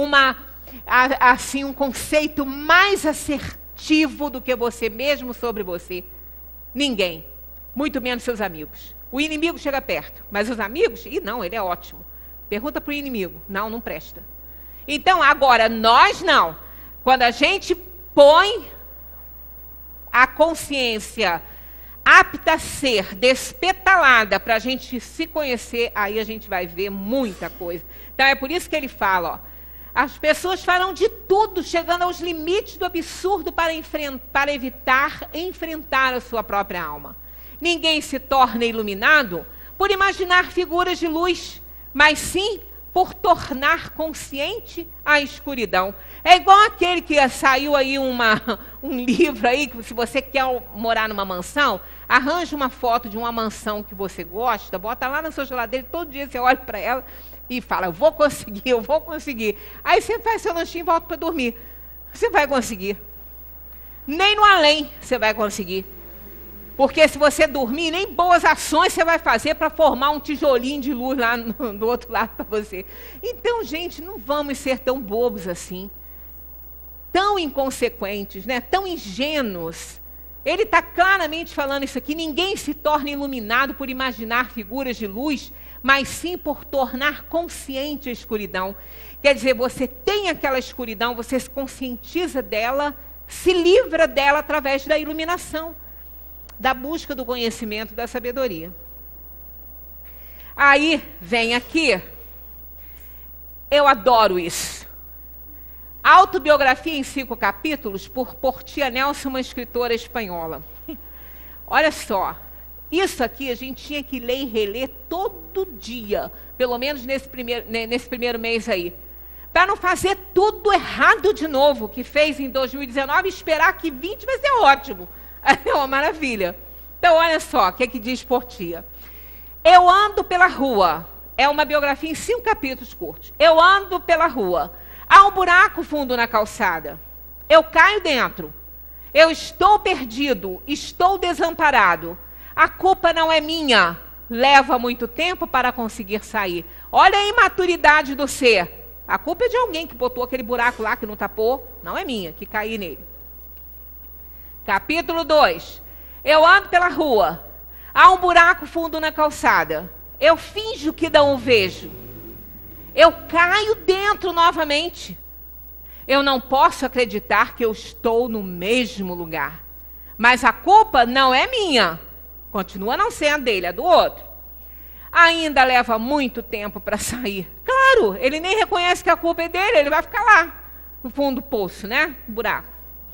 um conceito mais assertivo do que você mesmo sobre você. Ninguém. Muito menos seus amigos. O inimigo chega perto, mas os amigos, não, ele é ótimo. Pergunta para o inimigo. Não presta. Então, agora, nós não. Quando a gente põe a consciência apta a ser despetalada para a gente se conhecer, aí a gente vai ver muita coisa. Então é por isso que ele fala, as pessoas farão de tudo, chegando aos limites do absurdo para evitar enfrentar a sua própria alma. Ninguém se torna iluminado por imaginar figuras de luz, mas sim por tornar consciente a escuridão. É igual aquele que saiu aí um livro aí, que se você quer morar numa mansão, arranja uma foto de uma mansão que você gosta, bota lá na sua geladeira, todo dia você olha para ela e fala, eu vou conseguir. Aí você faz seu lanchinho e volta para dormir. Você vai conseguir. Nem no além você vai conseguir. Porque se você dormir, nem boas ações você vai fazer para formar um tijolinho de luz lá do outro lado para você. Então, gente, não vamos ser tão bobos assim, tão inconsequentes, né? Tão ingênuos. Ele está claramente falando isso aqui. Ninguém se torna iluminado por imaginar figuras de luz, mas sim por tornar consciente a escuridão. Quer dizer, você tem aquela escuridão, você se conscientiza dela, se livra dela através da iluminação, da busca do conhecimento, da sabedoria. Aí, vem aqui, eu adoro isso. Autobiografia em 5 capítulos, por Portia Nelson, uma escritora espanhola. Olha só, isso aqui a gente tinha que ler e reler todo dia, pelo menos nesse primeiro mês aí, para não fazer tudo errado de novo, que fez em 2019, e esperar que 20 vai ser ótimo. É uma maravilha. Então, olha só, o que é que diz Portia. Eu ando pela rua, é uma biografia em 5 capítulos curtos. Eu ando pela rua, há um buraco fundo na calçada, eu caio dentro, eu estou perdido, estou desamparado, a culpa não é minha, leva muito tempo para conseguir sair. Olha a imaturidade do ser, a culpa é de alguém que botou aquele buraco lá, que não tapou, não é minha, que caí nele. Capítulo 2, eu ando pela rua, há um buraco fundo na calçada, eu finjo que não o vejo, eu caio dentro novamente. Eu não posso acreditar que eu estou no mesmo lugar. Mas a culpa não é minha. Continua não sendo dele, é do outro. Ainda leva muito tempo para sair. Claro, ele nem reconhece que a culpa é dele, ele vai ficar lá, no fundo do poço, né? Buraco.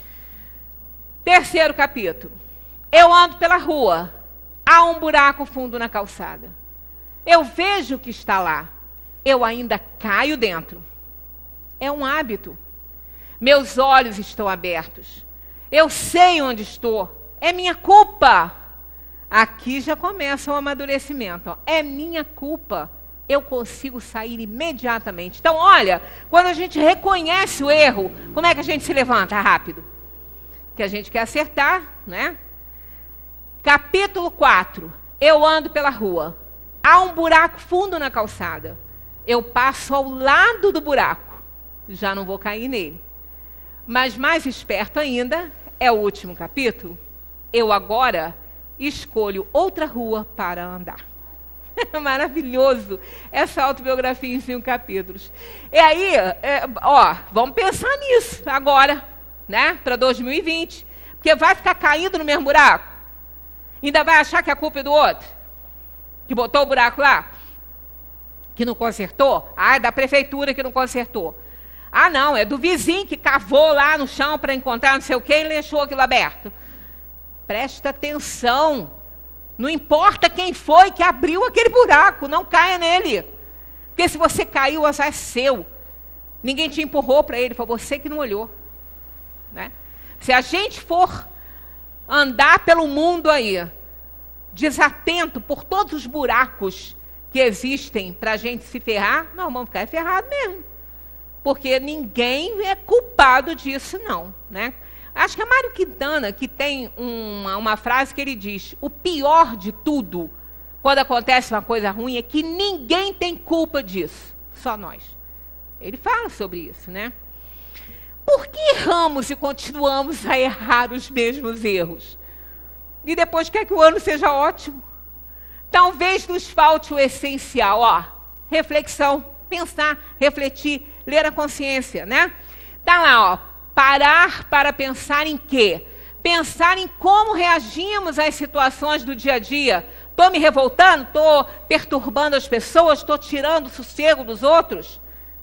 3º capítulo. Eu ando pela rua, há um buraco fundo na calçada. Eu vejo o que está lá. Eu ainda caio dentro. É um hábito. Meus olhos estão abertos. Eu sei onde estou. É minha culpa. Aqui já começa o amadurecimento. Ó. É minha culpa. Eu consigo sair imediatamente. Então, olha, quando a gente reconhece o erro, como é que a gente se levanta rápido? Que a gente quer acertar, né? Capítulo 4. Eu ando pela rua. Há um buraco fundo na calçada. Eu passo ao lado do buraco. Já não vou cair nele. Mas mais esperto ainda, é o último capítulo. Eu agora escolho outra rua para andar. Maravilhoso essa autobiografia em 5 capítulos. E aí, vamos pensar nisso agora, né? Para 2020. Porque vai ficar caindo no mesmo buraco. Ainda vai achar que a culpa é do outro? Que botou o buraco lá? Que não consertou? Ah, é da prefeitura que não consertou. Ah, não, é do vizinho que cavou lá no chão para encontrar não sei o quê e deixou aquilo aberto. Presta atenção. Não importa quem foi que abriu aquele buraco, não caia nele. Porque se você caiu, o azar é seu. Ninguém te empurrou para ele, foi você que não olhou. Né? Se a gente for andar pelo mundo aí, desatento por todos os buracos que existem para a gente se ferrar, nós vamos ficar ferrados mesmo. Porque ninguém é culpado disso, não. Né? Acho que é Mário Quintana que tem uma frase que ele diz: o pior de tudo, quando acontece uma coisa ruim, é que ninguém tem culpa disso, só nós. Ele fala sobre isso, né? Por que erramos e continuamos a errar os mesmos erros? E depois quer que o ano seja ótimo? Talvez nos falte o essencial, reflexão, pensar, refletir, ler a consciência, né? Tá lá, parar para pensar em quê? Pensar em como reagimos às situações do dia a dia. Estou me revoltando? Estou perturbando as pessoas? Estou tirando o sossego dos outros?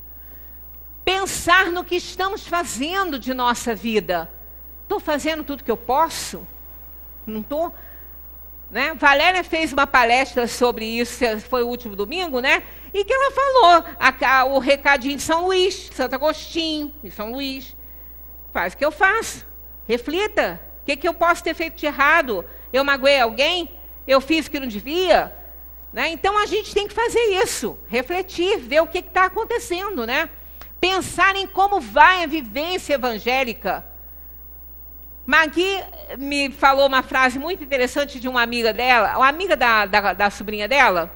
Pensar no que estamos fazendo de nossa vida. Estou fazendo tudo que eu posso? Não estou? Né? Valéria fez uma palestra sobre isso, foi o último domingo, né? E que ela falou o recadinho de São Luís, Santo Agostinho, de São Luís. Faz o que eu faço. Reflita. O que eu posso ter feito de errado? Eu magoei alguém? Eu fiz o que não devia? Né? Então, a gente tem que fazer isso. Refletir, ver o que está acontecendo, né? Pensar em como vai a vivência evangélica. Magui me falou uma frase muito interessante de uma amiga dela, uma amiga da sobrinha dela,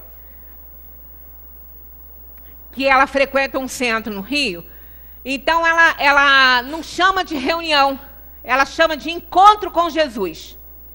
que ela frequenta um centro no Rio. Então, ela não chama de reunião, ela chama de encontro com Jesus.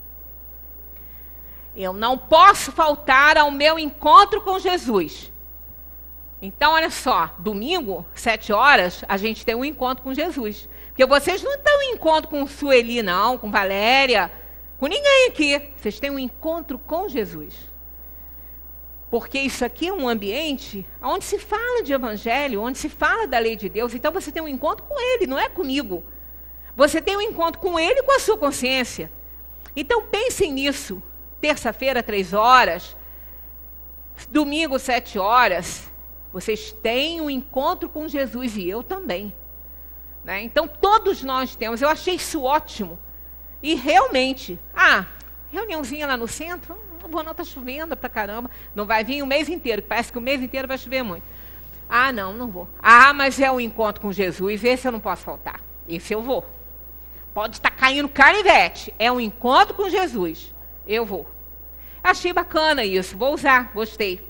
Eu não posso faltar ao meu encontro com Jesus. Então, olha só, domingo, 7 horas, a gente tem um encontro com Jesus. Porque vocês não estão em encontro com Sueli, não, com Valéria, com ninguém aqui. Vocês têm um encontro com Jesus. Porque isso aqui é um ambiente onde se fala de evangelho, onde se fala da lei de Deus. Então você tem um encontro com Ele, não é comigo. Você tem um encontro com Ele e com a sua consciência. Então pensem nisso. Terça-feira, 3 horas. Domingo, 7 horas. Vocês têm um encontro com Jesus e eu também. Né? Então todos nós temos. Eu achei isso ótimo. E realmente, reuniãozinha lá no centro, não vou não, está chovendo pra caramba. Não vai vir o mês inteiro, parece que o mês inteiro vai chover muito. Não vou. Mas é um encontro com Jesus, esse eu não posso faltar. Esse eu vou. Pode estar caindo canivete. É um encontro com Jesus. Eu vou. Achei bacana isso, vou usar, gostei.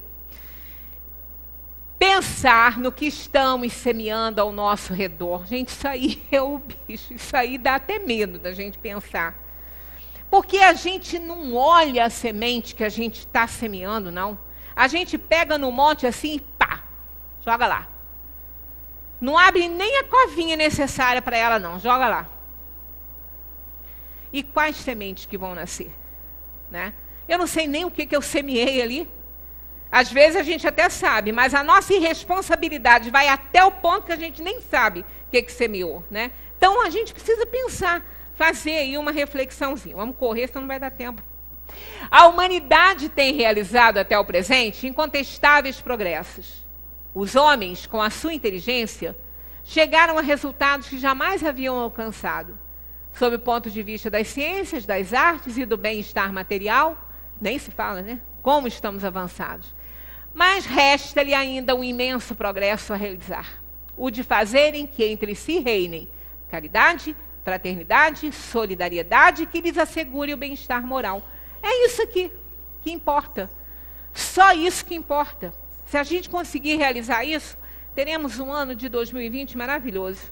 Pensar no que estamos semeando ao nosso redor. Gente, isso aí é o bicho, isso aí dá até medo da gente pensar. Porque a gente não olha a semente que a gente está semeando, não. A gente pega no monte assim e pá, joga lá. Não abre nem a covinha necessária para ela, não, joga lá. E quais sementes que vão nascer? Né? Eu não sei nem o que eu semeei ali. Às vezes a gente até sabe, mas a nossa irresponsabilidade vai até o ponto que a gente nem sabe o que semeou. Né? Então a gente precisa pensar, fazer aí uma reflexãozinha. Vamos correr, senão não vai dar tempo. A humanidade tem realizado até o presente incontestáveis progressos. Os homens, com a sua inteligência, chegaram a resultados que jamais haviam alcançado. Sob o ponto de vista das ciências, das artes e do bem-estar material, nem se fala, né? Como estamos avançados. Mas resta-lhe ainda um imenso progresso a realizar. O de fazerem que entre si reinem caridade, fraternidade, solidariedade, que lhes assegure o bem-estar moral. É isso aqui que importa. Só isso que importa. Se a gente conseguir realizar isso, teremos um ano de 2020 maravilhoso.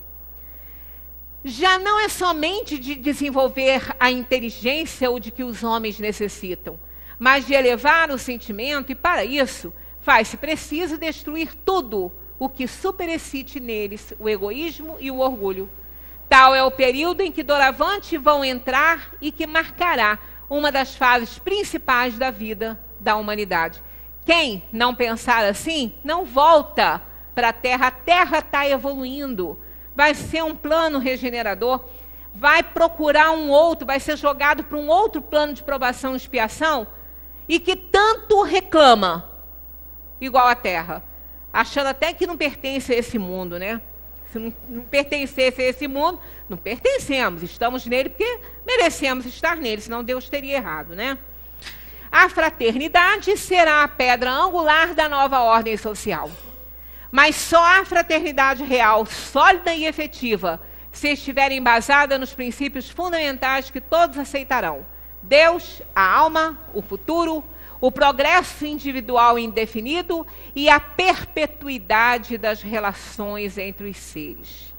Já não é somente de desenvolver a inteligência ou de que os homens necessitam, mas de elevar o sentimento, e para isso faz-se preciso destruir tudo o que superexcite neles o egoísmo e o orgulho. Tal é o período em que doravante vão entrar e que marcará uma das fases principais da vida da humanidade. Quem não pensar assim, não volta para a Terra está evoluindo. Vai ser um plano regenerador, vai procurar um outro, vai ser jogado para um outro plano de provação e expiação, e que tanto reclama, igual a Terra, achando até que não pertence a esse mundo, né? Se não pertencesse a esse mundo, não pertencemos, estamos nele porque merecemos estar nele, senão Deus teria errado, né? A fraternidade será a pedra angular da nova ordem social. Mas só a fraternidade real, sólida e efetiva, se estiver embasada nos princípios fundamentais que todos aceitarão. Deus, a alma, o futuro, o progresso individual indefinido e a perpetuidade das relações entre os seres.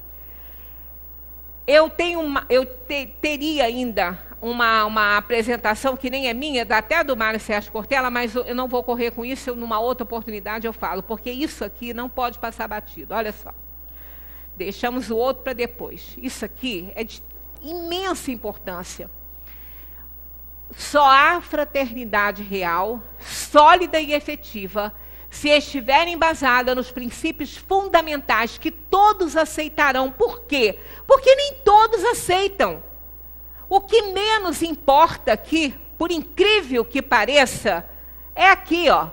Eu teria ainda uma apresentação que nem é minha, até do Mário Sérgio Cortella, mas eu não vou correr com isso, numa outra oportunidade eu falo, porque isso aqui não pode passar batido. Olha só, deixamos o outro para depois. Isso aqui é de imensa importância. Só há fraternidade real, sólida e efetiva, se estiver embasada nos princípios fundamentais que todos aceitarão. Por quê? Porque nem todos aceitam. O que menos importa aqui, por incrível que pareça, é aqui, ó.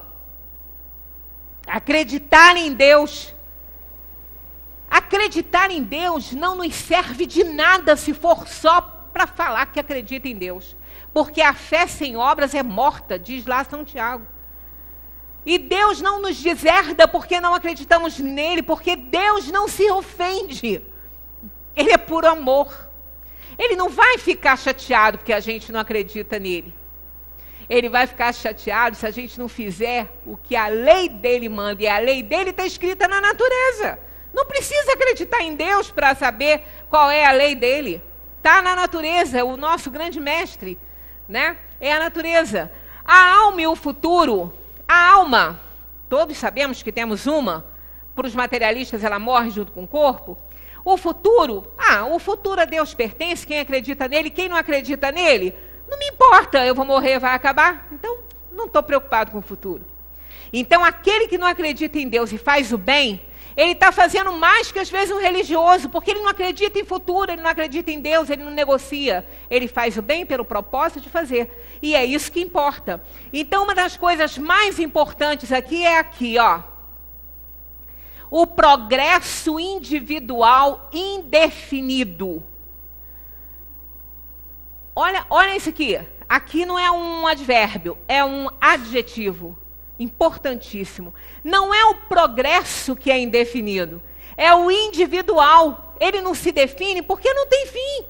Acreditar em Deus. Acreditar em Deus não nos serve de nada se for só para falar que acredita em Deus. Porque a fé sem obras é morta, diz lá São Tiago. E Deus não nos deserda porque não acreditamos nele, porque Deus não se ofende. Ele é puro amor. Ele não vai ficar chateado porque a gente não acredita nele. Ele vai ficar chateado se a gente não fizer o que a lei dele manda. E a lei dele está escrita na natureza. Não precisa acreditar em Deus para saber qual é a lei dele. Está na natureza, o nosso grande mestre, né? É a natureza. A alma e o futuro. A alma, todos sabemos que temos uma. Para os materialistas, ela morre junto com o corpo. O futuro a Deus pertence. Quem acredita nele, quem não acredita nele, não me importa, eu vou morrer, vai acabar. Então, não estou preocupado com o futuro. Então, aquele que não acredita em Deus e faz o bem, ele está fazendo mais que às vezes um religioso, porque ele não acredita em futuro, ele não acredita em Deus, ele não negocia. Ele faz o bem pelo propósito de fazer. E é isso que importa. Então, uma das coisas mais importantes aqui é aqui, ó. O progresso individual indefinido. Olha isso aqui. Aqui não é um advérbio, é um adjetivo. Importantíssimo. Não é o progresso que é indefinido, é o individual. Ele não se define porque não tem fim.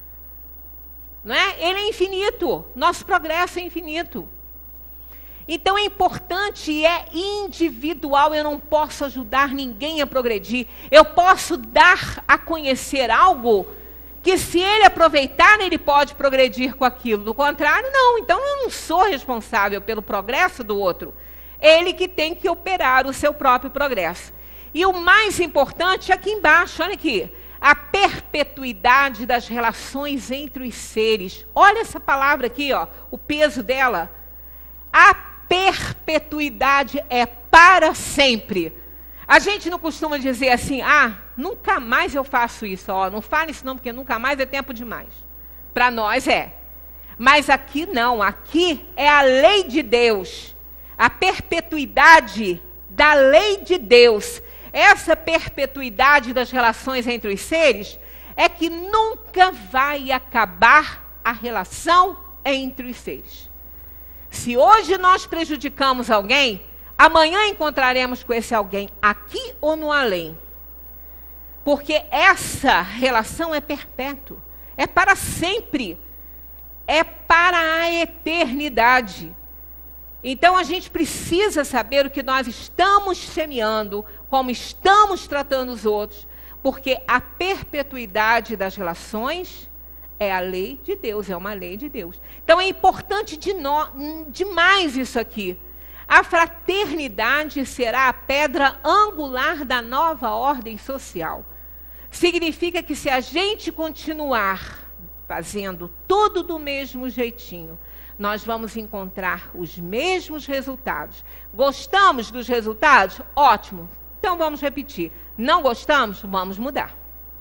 Não é? Ele é infinito. Nosso progresso é infinito. Então é importante e é individual. Eu não posso ajudar ninguém a progredir. Eu posso dar a conhecer algo que, se ele aproveitar, ele pode progredir com aquilo. Do contrário, não. Então eu não sou responsável pelo progresso do outro. Ele que tem que operar o seu próprio progresso. E o mais importante, aqui embaixo, olha aqui. A perpetuidade das relações entre os seres. Olha essa palavra aqui, ó, o peso dela. A perpetuidade é para sempre. A gente não costuma dizer assim, nunca mais eu faço isso. Ó, não fale isso não, porque nunca mais é tempo demais. Para nós é. Mas aqui não, aqui é a lei de Deus. A perpetuidade da lei de Deus. Essa perpetuidade das relações entre os seres é que nunca vai acabar a relação entre os seres. Se hoje nós prejudicamos alguém, amanhã encontraremos com esse alguém aqui ou no além. Porque essa relação é perpétua, é para sempre, é para a eternidade. Então a gente precisa saber o que nós estamos semeando, como estamos tratando os outros, porque a perpetuidade das relações é a lei de Deus, é uma lei de Deus. Então é importante demais isso aqui. A fraternidade será a pedra angular da nova ordem social. Significa que se a gente continuar fazendo tudo do mesmo jeitinho, nós vamos encontrar os mesmos resultados. Gostamos dos resultados? Ótimo. Então vamos repetir. Não gostamos? Vamos mudar.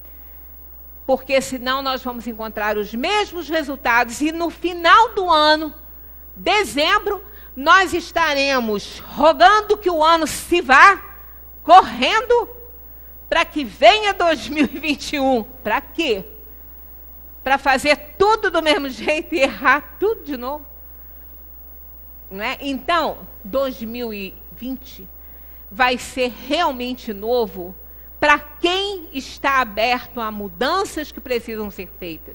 Porque senão nós vamos encontrar os mesmos resultados e no final do ano, dezembro, nós estaremos rogando que o ano se vá, correndo, para que venha 2021. Para quê? Para fazer tudo do mesmo jeito e errar tudo de novo. Não é? Então, 2020 vai ser realmente novo para quem está aberto a mudanças que precisam ser feitas.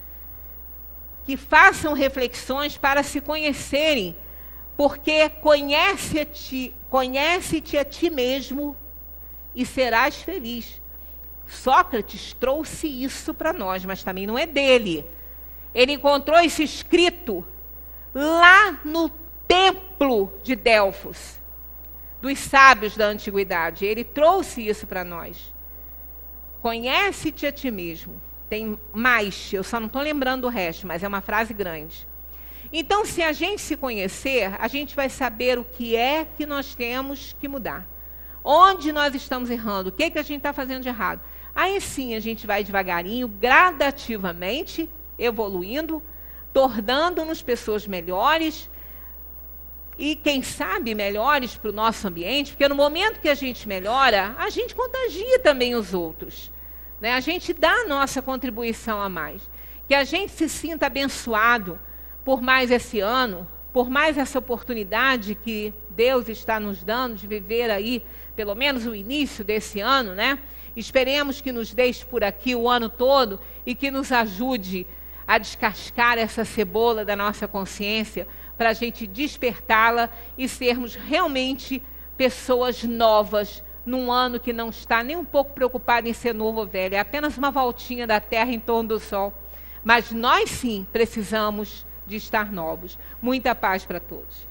Que façam reflexões para se conhecerem, porque conhece-te a ti mesmo e serás feliz. Sócrates trouxe isso para nós, mas também não é dele. Ele encontrou isso escrito lá no templo de Delfos, dos sábios da antiguidade. Ele trouxe isso para nós. Conhece-te a ti mesmo. Tem mais, eu só não estou lembrando o resto, mas é uma frase grande. Então, se a gente se conhecer, a gente vai saber o que é que nós temos que mudar. Onde nós estamos errando, o que é que a gente está fazendo de errado. Aí sim a gente vai devagarinho, gradativamente, evoluindo, tornando-nos pessoas melhores e, quem sabe, melhores para o nosso ambiente, porque no momento que a gente melhora, a gente contagia também os outros. Né? A gente dá a nossa contribuição a mais. Que a gente se sinta abençoado por mais esse ano, por mais essa oportunidade que Deus está nos dando de viver aí pelo menos o início desse ano, né? Esperemos que nos deixe por aqui o ano todo e que nos ajude a descascar essa cebola da nossa consciência para a gente despertá-la e sermos realmente pessoas novas num ano que não está nem um pouco preocupado em ser novo ou velho. É apenas uma voltinha da Terra em torno do Sol. Mas nós sim precisamos de estar novos. Muita paz para todos.